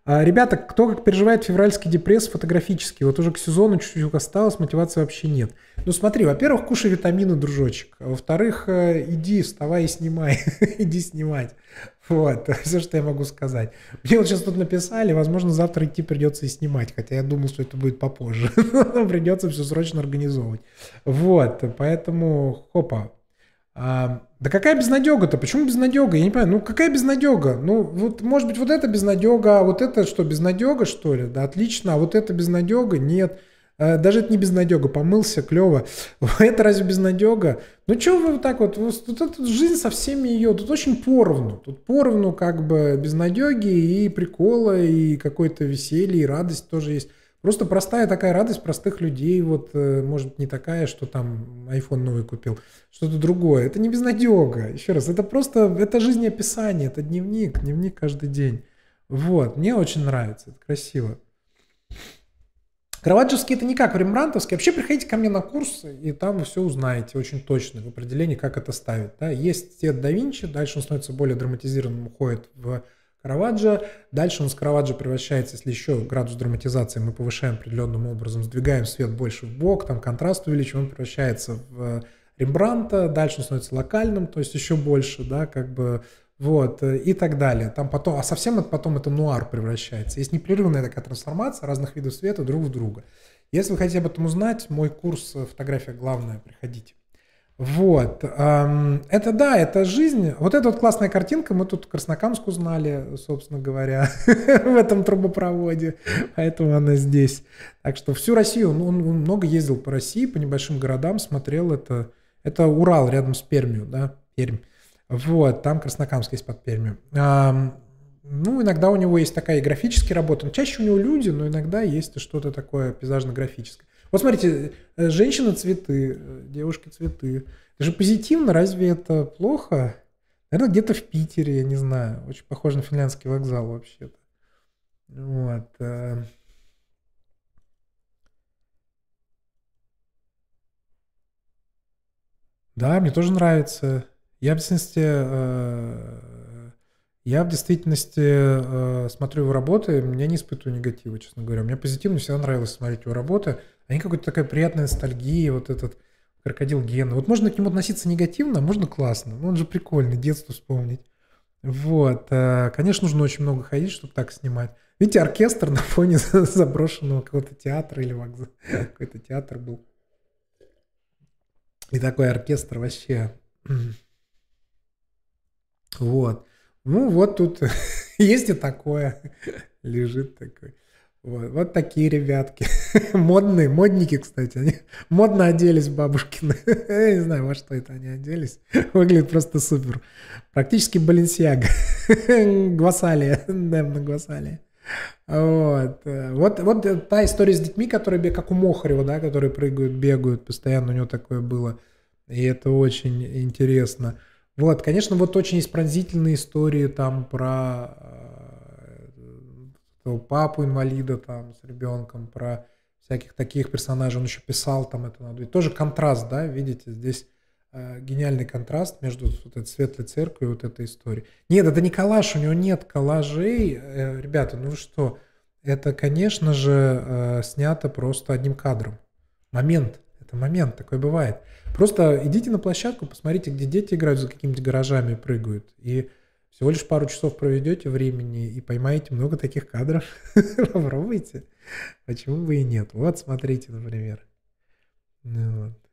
Speaker 1: А, ребята, кто как переживает февральский депресс фотографически? Вот уже к сезону чуть-чуть осталось, мотивации вообще нет. Ну смотри, во-первых, кушай витамины, дружочек. А во-вторых, иди, вставай и снимай. Иди снимать. Вот, все, что я могу сказать. Мне вот сейчас тут написали, возможно, завтра идти придется и снимать, хотя я думал, что это будет попозже. Но придется все срочно организовывать. Вот, поэтому, хопа. А, да какая безнадега-то? Почему безнадега? Я не понимаю. Ну, какая безнадега? Ну, вот, может быть, вот это безнадега, а вот это что, безнадега, что ли? Да, отлично. А вот это безнадега? Нет. А, даже это не безнадега. Помылся, клево. Это разве безнадега? Ну, что вы вот так вот? Тут, тут жизнь со всеми ее. Тут очень поровну. Тут поровну как бы безнадеги и прикола, и какое-то веселье, и радость тоже есть. Просто простая такая радость простых людей, вот, может, не такая, что там iPhone новый купил, что-то другое. Это не безнадега, еще раз, это просто, это жизнеописание, это дневник, дневник каждый день. Вот, мне очень нравится, это красиво. Караваджевский это не как рембрандтовский. Вообще приходите ко мне на курс, и там вы все узнаете очень точно в определении, как это ставить. Да? Есть цвет да Винчи, дальше он становится более драматизированным, уходит в Караваджо. Дальше он с Караваджо превращается, если еще градус драматизации мы повышаем определенным образом, сдвигаем свет больше в бок, там контраст увеличиваем, он превращается в Рембрандта. Дальше он становится локальным, то есть еще больше, да, как бы, вот, и так далее. Там потом, а совсем это потом это нуар превращается. Есть непрерывная такая трансформация разных видов света друг в друга. Если вы хотите об этом узнать, мой курс «Фотография главная», приходите. Вот, это да, это жизнь. Вот эта вот классная картинка, мы тут Краснокамск узнали, собственно говоря, в этом трубопроводе, поэтому она здесь. Так что всю Россию, ну, он много ездил по России, по небольшим городам, смотрел это. Это Урал рядом с Пермью, да, Пермь. Вот, там Краснокамск есть под Пермью. Ну, иногда у него есть такая и графическая работа, чаще у него люди, но иногда есть что-то такое пейзажно-графическое. Вот смотрите, женщина-цветы, девушки-цветы. Это же позитивно, разве это плохо? Наверное, где-то в Питере, я не знаю. Очень похоже на финляндский вокзал вообще-то. Вот. Да, мне тоже нравится. Я в действительности, я в действительности смотрю его работы, я не испытываю негатива, честно говоря. Мне позитивно всегда нравилось смотреть его работы. Они какая-то такая приятная ностальгия, вот этот крокодил Гена. Вот можно к нему относиться негативно, а можно классно. Он же прикольный, детство вспомнить. Вот. Конечно, нужно очень много ходить, чтобы так снимать. Видите, оркестр на фоне заброшенного какого-то театра или вокзала. Какой-то театр был. И такой оркестр вообще. Вот. Ну, вот тут есть и такое. Лежит такой. Вот, вот такие ребятки. Модные, модники, кстати. Они модно оделись, бабушкины. Я не знаю, во что это они оделись. Выглядит просто супер. Практически Баленсиага. Гвасалия. Демна Гвасалия. Вот. Вот, вот та история с детьми, которые, как у Мохарева, да, которые прыгают, бегают постоянно, у него такое было. И это очень интересно. Вот, конечно, вот очень есть пронзительные истории там про папу-инвалида там с ребенком, про всяких таких персонажей. Он еще писал там это надо. И тоже контраст, да, видите, здесь э, гениальный контраст между вот этой светлой церковью и вот этой историей. Нет, это не коллаж, у него нет коллажей. Э, ребята, ну вы что, это, конечно же, э, снято просто одним кадром. Момент, это момент, такое бывает. Просто идите на площадку, посмотрите, где дети играют за какими-то гаражами, прыгают, и всего лишь пару часов проведете времени и поймаете много таких кадров. Попробуйте. Почему бы и нет? Вот, смотрите, например. Ну, вот.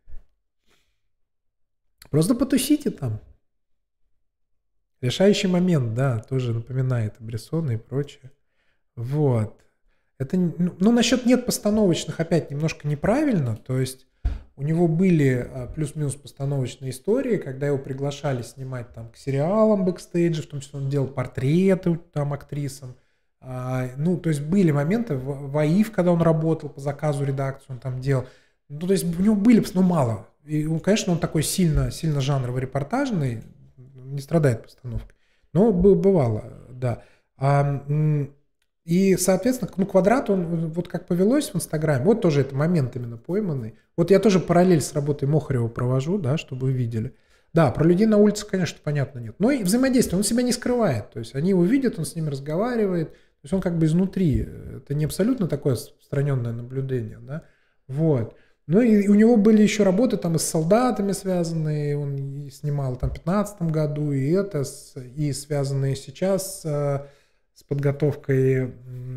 Speaker 1: Просто потусите там. Решающий момент, да, тоже напоминает Брессона и прочее. Вот. Это, ну, насчет нет постановочных опять немножко неправильно. То есть у него были плюс-минус постановочные истории, когда его приглашали снимать там к сериалам бэкстейджа, в том числе он делал портреты там актрисам. А, ну, то есть были моменты в, в АИФ, когда он работал по заказу редакцию, он там делал. Ну, то есть у него были, но мало. И, конечно, он такой сильно, сильно жанровый репортажный, не страдает постановкой. Но бывало, да. А, и, соответственно, ну, Квадрат, он вот как повелось в Инстаграме, вот тоже это момент именно пойманный. Вот я тоже параллель с работой Мохарева провожу, да, чтобы вы видели. Да, про людей на улице, конечно, понятно, нет. Но и взаимодействие, он себя не скрывает. То есть они его видят, он с ними разговаривает. То есть он как бы изнутри. Это не абсолютно такое отстраненное наблюдение, да. Вот. Ну и у него были еще работы там и с солдатами связанные, он и снимал там в пятнадцатом году, и это, и связанные сейчас с подготовкой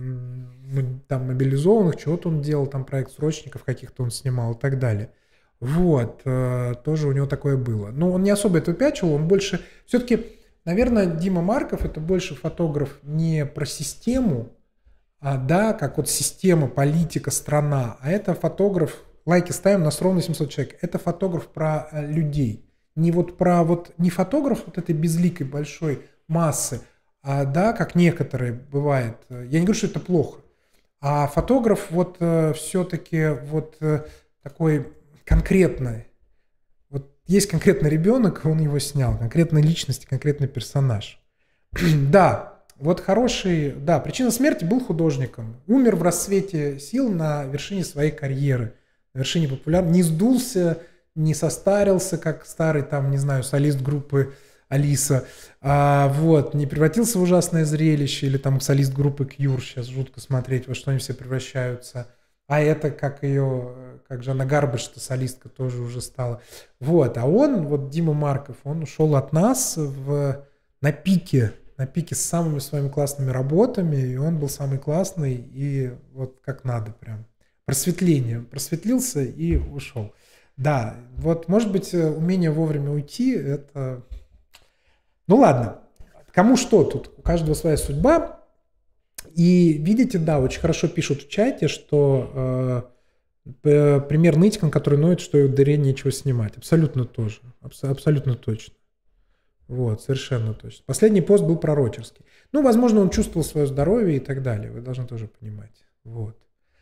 Speaker 1: там мобилизованных, чего-то он делал, там проект срочников каких-то он снимал и так далее. Вот, тоже у него такое было. Но он не особо это выпячивал, он больше... Все-таки, наверное, Дима Марков это больше фотограф не про систему, а да, как вот система, политика, страна, а это фотограф, лайки ставим, нас ровно семьсот человек, это фотограф про людей. Не вот про вот, не фотограф вот этой безликой большой массы, а да, как некоторые бывает. Я не говорю, что это плохо. А фотограф вот э, все-таки вот э, такой конкретный. Вот есть конкретный ребенок, он его снял, конкретная личность, конкретный персонаж. Да, вот хороший, да, причина смерти был художником. Умер в расцвете сил на вершине своей карьеры, на вершине популярности. Не сдулся, не состарился, как старый там, не знаю, солист группы Алиса, а, вот, не превратился в ужасное зрелище, или там солист группы Кьюр, сейчас жутко смотреть, во что они все превращаются, а это как ее, как Жанна Гарбаш-то солистка тоже уже стала, вот, а он, вот Дима Марков, он ушел от нас в, на пике, на пике с самыми своими классными работами, и он был самый классный, и вот как надо прям, просветление, просветлился и ушел. Да, вот, может быть, умение вовремя уйти, это... Ну ладно, кому что тут, у каждого своя судьба. И видите, да, очень хорошо пишут в чате, что э, пример нытиком, который ноет, что в дыре нечего снимать. Абсолютно тоже, абс- абсолютно точно. Вот, совершенно точно. Последний пост был пророческий. Ну, возможно, он чувствовал свое здоровье и так далее, вы должны тоже понимать. Вот.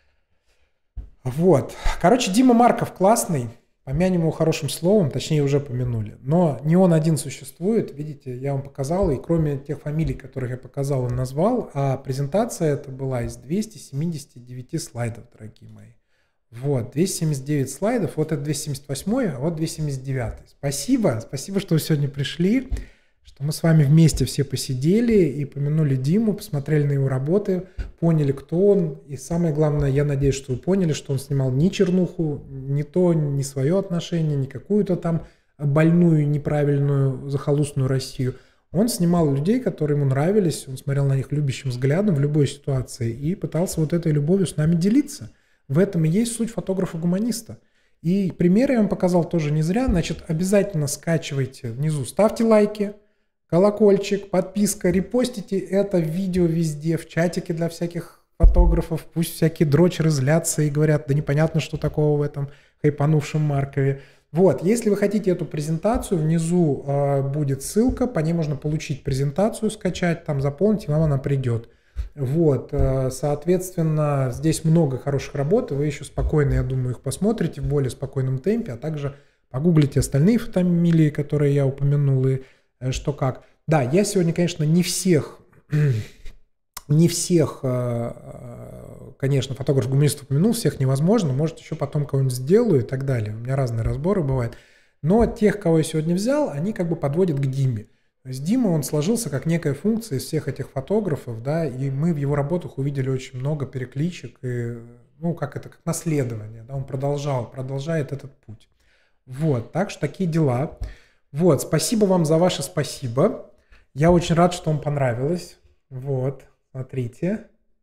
Speaker 1: Вот. Короче, Дима Марков классный. Помянем его хорошим словом, точнее уже помянули. Но не он один существует, видите, я вам показал, и кроме тех фамилий, которых я показал, он назвал, а презентация это была из двухсот семидесяти девяти слайдов, дорогие мои. Вот, двести семьдесят девять слайдов, вот это двести семьдесят восемь, а вот двести семьдесят девять. Спасибо, спасибо, что вы сегодня пришли, что мы с вами вместе все посидели и помянули Диму, посмотрели на его работы, поняли, кто он. И самое главное, я надеюсь, что вы поняли, что он снимал ни чернуху, ни то, ни свое отношение, ни какую-то там больную, неправильную, захолустную Россию. Он снимал людей, которые ему нравились, он смотрел на них любящим взглядом в любой ситуации и пытался вот этой любовью с нами делиться. В этом и есть суть фотографа-гуманиста. И примеры я вам показал тоже не зря. Значит, обязательно скачивайте внизу, ставьте лайки, колокольчик, подписка, репостите это видео везде, в чатике для всяких фотографов. Пусть всякие дрочеры злятся и говорят, да непонятно, что такого в этом хайпанувшем Маркове. Вот, если вы хотите эту презентацию, внизу э, будет ссылка, по ней можно получить презентацию, скачать, там заполнить, и вам она придет. Вот, э, соответственно, здесь много хороших работ, вы еще спокойно, я думаю, их посмотрите в более спокойном темпе, а также погуглите остальные фамилии, которые я упомянул, и что как. Да, я сегодня, конечно, не всех, не всех, конечно, фотографов-гуманистов упомянул, всех невозможно, может, еще потом кого-нибудь сделаю и так далее. У меня разные разборы бывают. Но тех, кого я сегодня взял, они как бы подводят к Диме. То есть Дима, он сложился как некая функция из всех этих фотографов, да, и мы в его работах увидели очень много перекличек, и, ну, как это, как наследование, да, он продолжал, продолжает этот путь. Вот, так что такие дела. Вот, спасибо вам за ваше спасибо. Я очень рад, что вам понравилось. Вот, смотрите.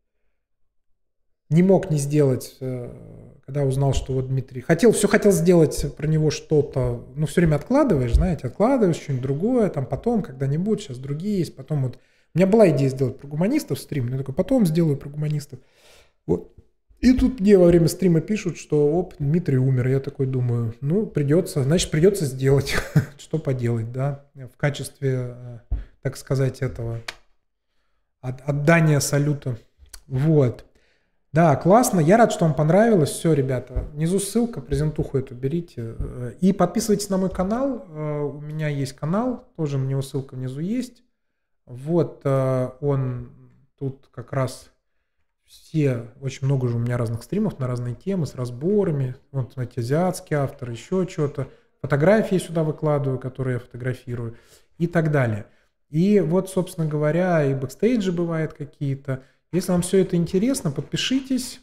Speaker 1: Не мог не сделать, когда узнал, что вот Дмитрий... Хотел, все хотел сделать про него что-то, ну, все время откладываешь, знаете, откладываешь что-нибудь другое, там потом, когда-нибудь, сейчас другие есть, потом вот... У меня была идея сделать про гуманистов стрим, но я такой, потом сделаю про гуманистов. Вот. И тут мне во время стрима пишут, что оп, Дмитрий умер. Я такой думаю, ну, придется, значит, придется сделать. Что поделать, да, в качестве, так сказать, этого отдания салюта. Вот. Да, классно. Я рад, что вам понравилось. Все, ребята, внизу ссылка, презентуху эту берите. И подписывайтесь на мой канал. У меня есть канал, тоже у него ссылка внизу есть. Вот он тут как раз... Все, очень много же у меня разных стримов на разные темы с разборами. Вот, знаете, азиатский автор, еще что-то. Фотографии сюда выкладываю, которые я фотографирую и так далее. И вот, собственно говоря, и бэкстейджи бывают какие-то. Если вам все это интересно, подпишитесь.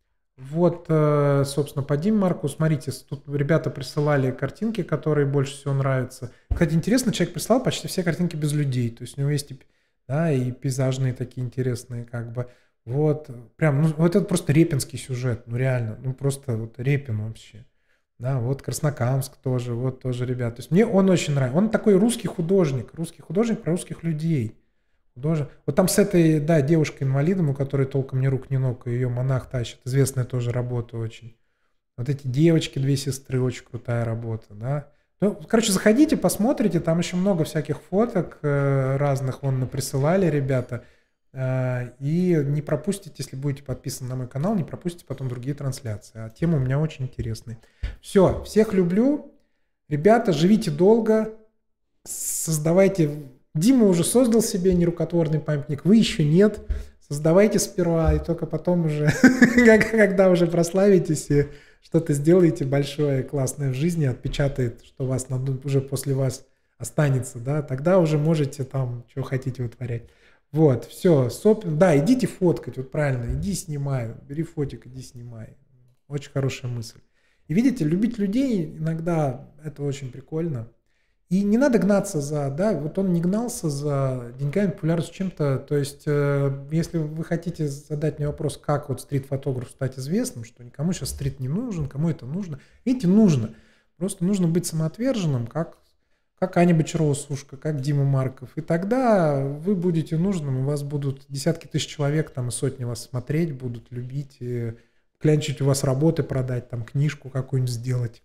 Speaker 1: Вот, э, собственно, по Диме Маркову, смотрите, тут ребята присылали картинки, которые больше всего нравятся. Кстати, интересно, человек прислал почти все картинки без людей, то есть у него есть и, да, и пейзажные такие интересные, как бы, вот, прям, ну, вот это просто репинский сюжет, ну, реально, ну, просто вот Репин вообще, да, вот Краснокамск тоже, вот тоже ребята, то есть мне он очень нравится, он такой русский художник, русский художник про русских людей. Художник. Вот там с этой, да, девушкой-инвалидом, у которой толком ни рук, ни ног, и ее монах тащит. Известная тоже работа очень. Вот эти девочки, две сестры, очень крутая работа, да. Ну, короче, заходите, посмотрите, там еще много всяких фоток э, разных вон присылали ребята. Э, и не пропустите, если будете подписаны на мой канал, не пропустите потом другие трансляции. А темы у меня очень интересные. Все, всех люблю. Ребята, живите долго, создавайте... Дима уже создал себе нерукотворный памятник, вы еще нет. Создавайте сперва, и только потом уже, когда уже прославитесь и что-то сделаете большое, классное в жизни, отпечатает, что у вас уже после вас останется, да, тогда уже можете там, что хотите вытворять. Вот, все, соп... да, идите фоткать, вот правильно, иди снимай, бери фотик, иди снимай. Очень хорошая мысль. И видите, любить людей иногда это очень прикольно. И не надо гнаться за, да, вот он не гнался за деньгами, популярностью, чем-то. То есть, э, если вы хотите задать мне вопрос, как вот стрит-фотограф стать известным, что никому сейчас стрит не нужен, кому это нужно. Видите, нужно. Просто нужно быть самоотверженным, как, как Аня Бочарова-Сушка, как Дима Марков. И тогда вы будете нужным, у вас будут десятки тысяч человек, там и сотни вас смотреть, будут любить, и клянчить у вас работы, продать, там книжку какую-нибудь сделать.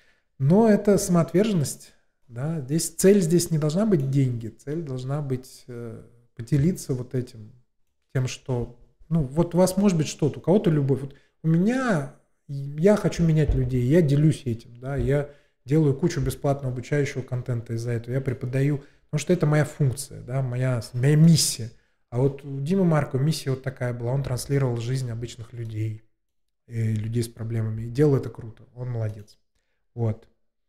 Speaker 1: Но это самоотверженность. Да, здесь цель здесь не должна быть деньги, цель должна быть э, поделиться вот этим, тем, что, ну, вот у вас может быть что-то, у кого-то любовь. Вот у меня, я хочу менять людей, я делюсь этим, да, я делаю кучу бесплатного обучающего контента из-за этого, я преподаю, потому что это моя функция, да, моя, моя миссия. А вот у Димы Маркова миссия вот такая была, он транслировал жизнь обычных людей, и людей с проблемами, и делал это круто, он молодец. Вот.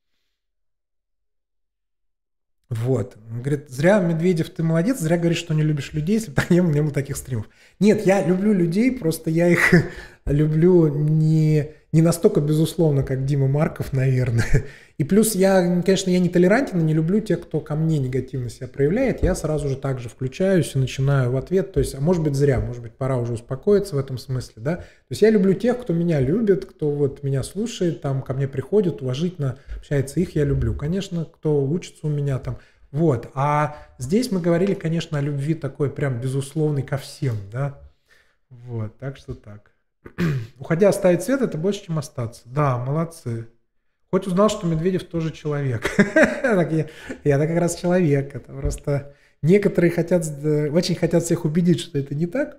Speaker 1: Вот. Он говорит, зря, Медведев, ты молодец, зря говоришь, что не любишь людей, если бы не было, не было таких стримов. Нет, я люблю людей, просто я их люблю не, не настолько безусловно, как Дима Марков, наверное. И плюс я, конечно, я не толерантен, и не люблю тех, кто ко мне негативно себя проявляет. Я сразу же также включаюсь и начинаю в ответ. То есть, а может быть зря, может быть пора уже успокоиться в этом смысле, да. То есть я люблю тех, кто меня любит, кто вот меня слушает, там ко мне приходит, уважительно общается, их я люблю. Конечно, кто учится у меня там. Вот. А здесь мы говорили, конечно, о любви такой прям безусловной ко всем, да. Вот, так что так. Уходя оставить свет, это больше, чем остаться. Да, молодцы. Хоть узнал, что Медведев тоже человек. Я-то как раз человек. Это просто некоторые хотят, очень хотят всех убедить, что это не так.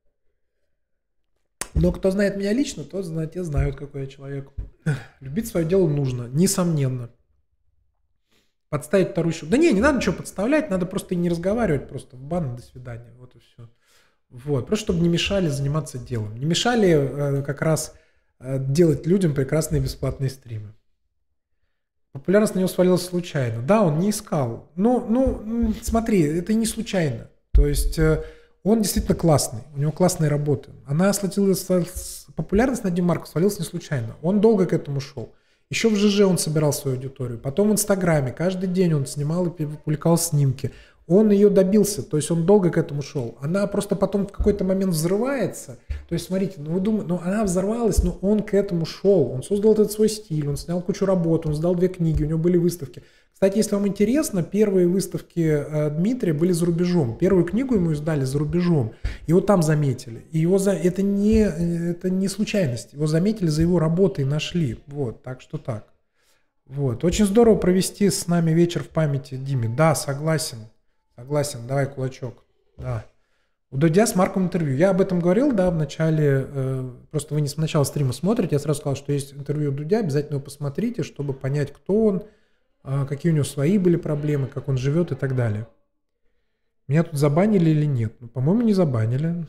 Speaker 1: Но кто знает меня лично, тот знает, те знают, какой я человек. Любить свое дело нужно, несомненно. Подставить вторую щеку. Да не, не надо ничего подставлять, надо просто и не разговаривать, просто в бан, до свидания, вот и все. Вот, просто чтобы не мешали заниматься делом. Не мешали э, как раз э, делать людям прекрасные бесплатные стримы. Популярность на него свалилась случайно. Да, он не искал. Но, ну, смотри, это не случайно. То есть э, он действительно классный, у него классные работы. Она слотилась, популярность на Диме Маркову свалилась не случайно. Он долго к этому шел. Еще в ЖЖ он собирал свою аудиторию. Потом в Инстаграме каждый день он снимал и публиковал снимки. Он ее добился, то есть он долго к этому шел. Она просто потом в какой-то момент взрывается. То есть, смотрите, ну вы думаете, ну она взорвалась, но он к этому шел. Он создал этот свой стиль, он снял кучу работ, он сдал две книги, у него были выставки. Кстати, если вам интересно, первые выставки э, Дмитрия были за рубежом. Первую книгу ему издали за рубежом. Его там заметили. И его за... это, не, это не случайность. Его заметили за его работой и нашли. Вот, так что так. Вот. Очень здорово провести с нами вечер в памяти Диме. Да, согласен. Согласен, давай кулачок. Да. У Дудя с Марком интервью. Я об этом говорил, да, в начале, э, просто вы не с начала стрима смотрите, я сразу сказал, что есть интервью у Дудя, обязательно его посмотрите, чтобы понять, кто он, э, какие у него свои были проблемы, как он живет и так далее. Меня тут забанили или нет? Ну, по-моему, не забанили.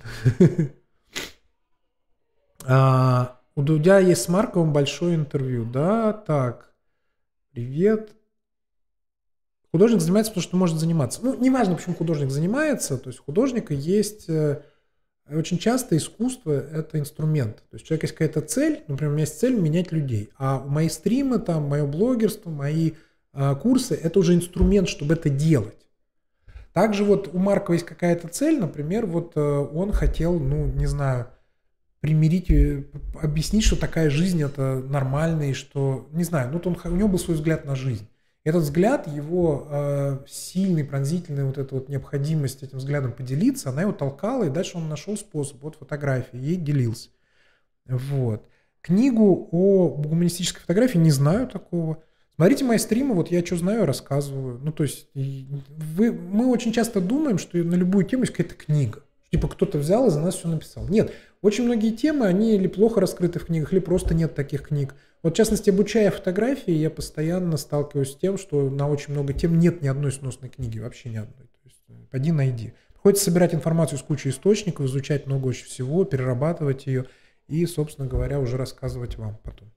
Speaker 1: У Дудя есть с Марковым большое интервью. Да, так. Привет. Художник занимается, потому что может заниматься. Ну, неважно, почему художник занимается. То есть у художника есть Очень часто искусство – это инструмент. То есть у человека есть какая-то цель, например, у меня есть цель менять людей, а мои стримы, там, мое блогерство, мои э, курсы – это уже инструмент, чтобы это делать. Также вот у Маркова есть какая-то цель, например, вот э, он хотел, ну, не знаю, примирить, объяснить, что такая жизнь – это нормально, и что, не знаю, ну, он, у него был свой взгляд на жизнь. Этот взгляд, его э, сильный, пронзительный, вот эта вот необходимость этим взглядом поделиться, она его толкала, и дальше он нашел способ, вот фотографии, ей делился. Вот. Книгу о гуманистической фотографии не знаю такого. Смотрите мои стримы, вот я что знаю, рассказываю. Ну, то есть вы, мы очень часто думаем, что на любую тему есть какая-то книга. Типа кто-то взял и за нас все написал. Нет, очень многие темы, они или плохо раскрыты в книгах, или просто нет таких книг. Вот, в частности, обучая фотографии, я постоянно сталкиваюсь с тем, что на очень много тем нет ни одной сносной книги, вообще ни одной. То есть, пойди найди. Приходится собирать информацию с кучей источников, изучать много очень всего, перерабатывать ее и, собственно говоря, уже рассказывать вам потом.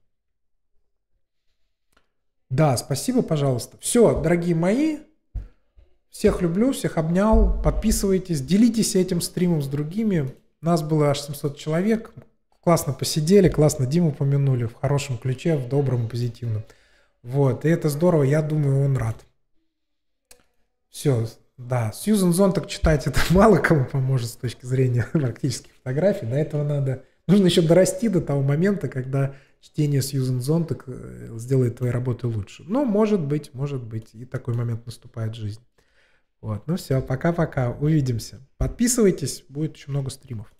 Speaker 1: Да, спасибо, пожалуйста. Все, дорогие мои, всех люблю, всех обнял. Подписывайтесь, делитесь этим стримом с другими. Нас было аж семьсот человек. Классно посидели, классно Диму помянули в хорошем ключе, в добром и позитивном. Вот, и это здорово, я думаю, он рад. Все, да, Сьюзен Зонтак читать это мало кому поможет с точки зрения практических фотографий. До этого надо, нужно еще дорасти до того момента, когда чтение Сьюзен Зонтак сделает твои работы лучше. Но может быть, может быть, и такой момент наступает в жизни. Вот, ну все, пока-пока, увидимся. Подписывайтесь, будет еще много стримов.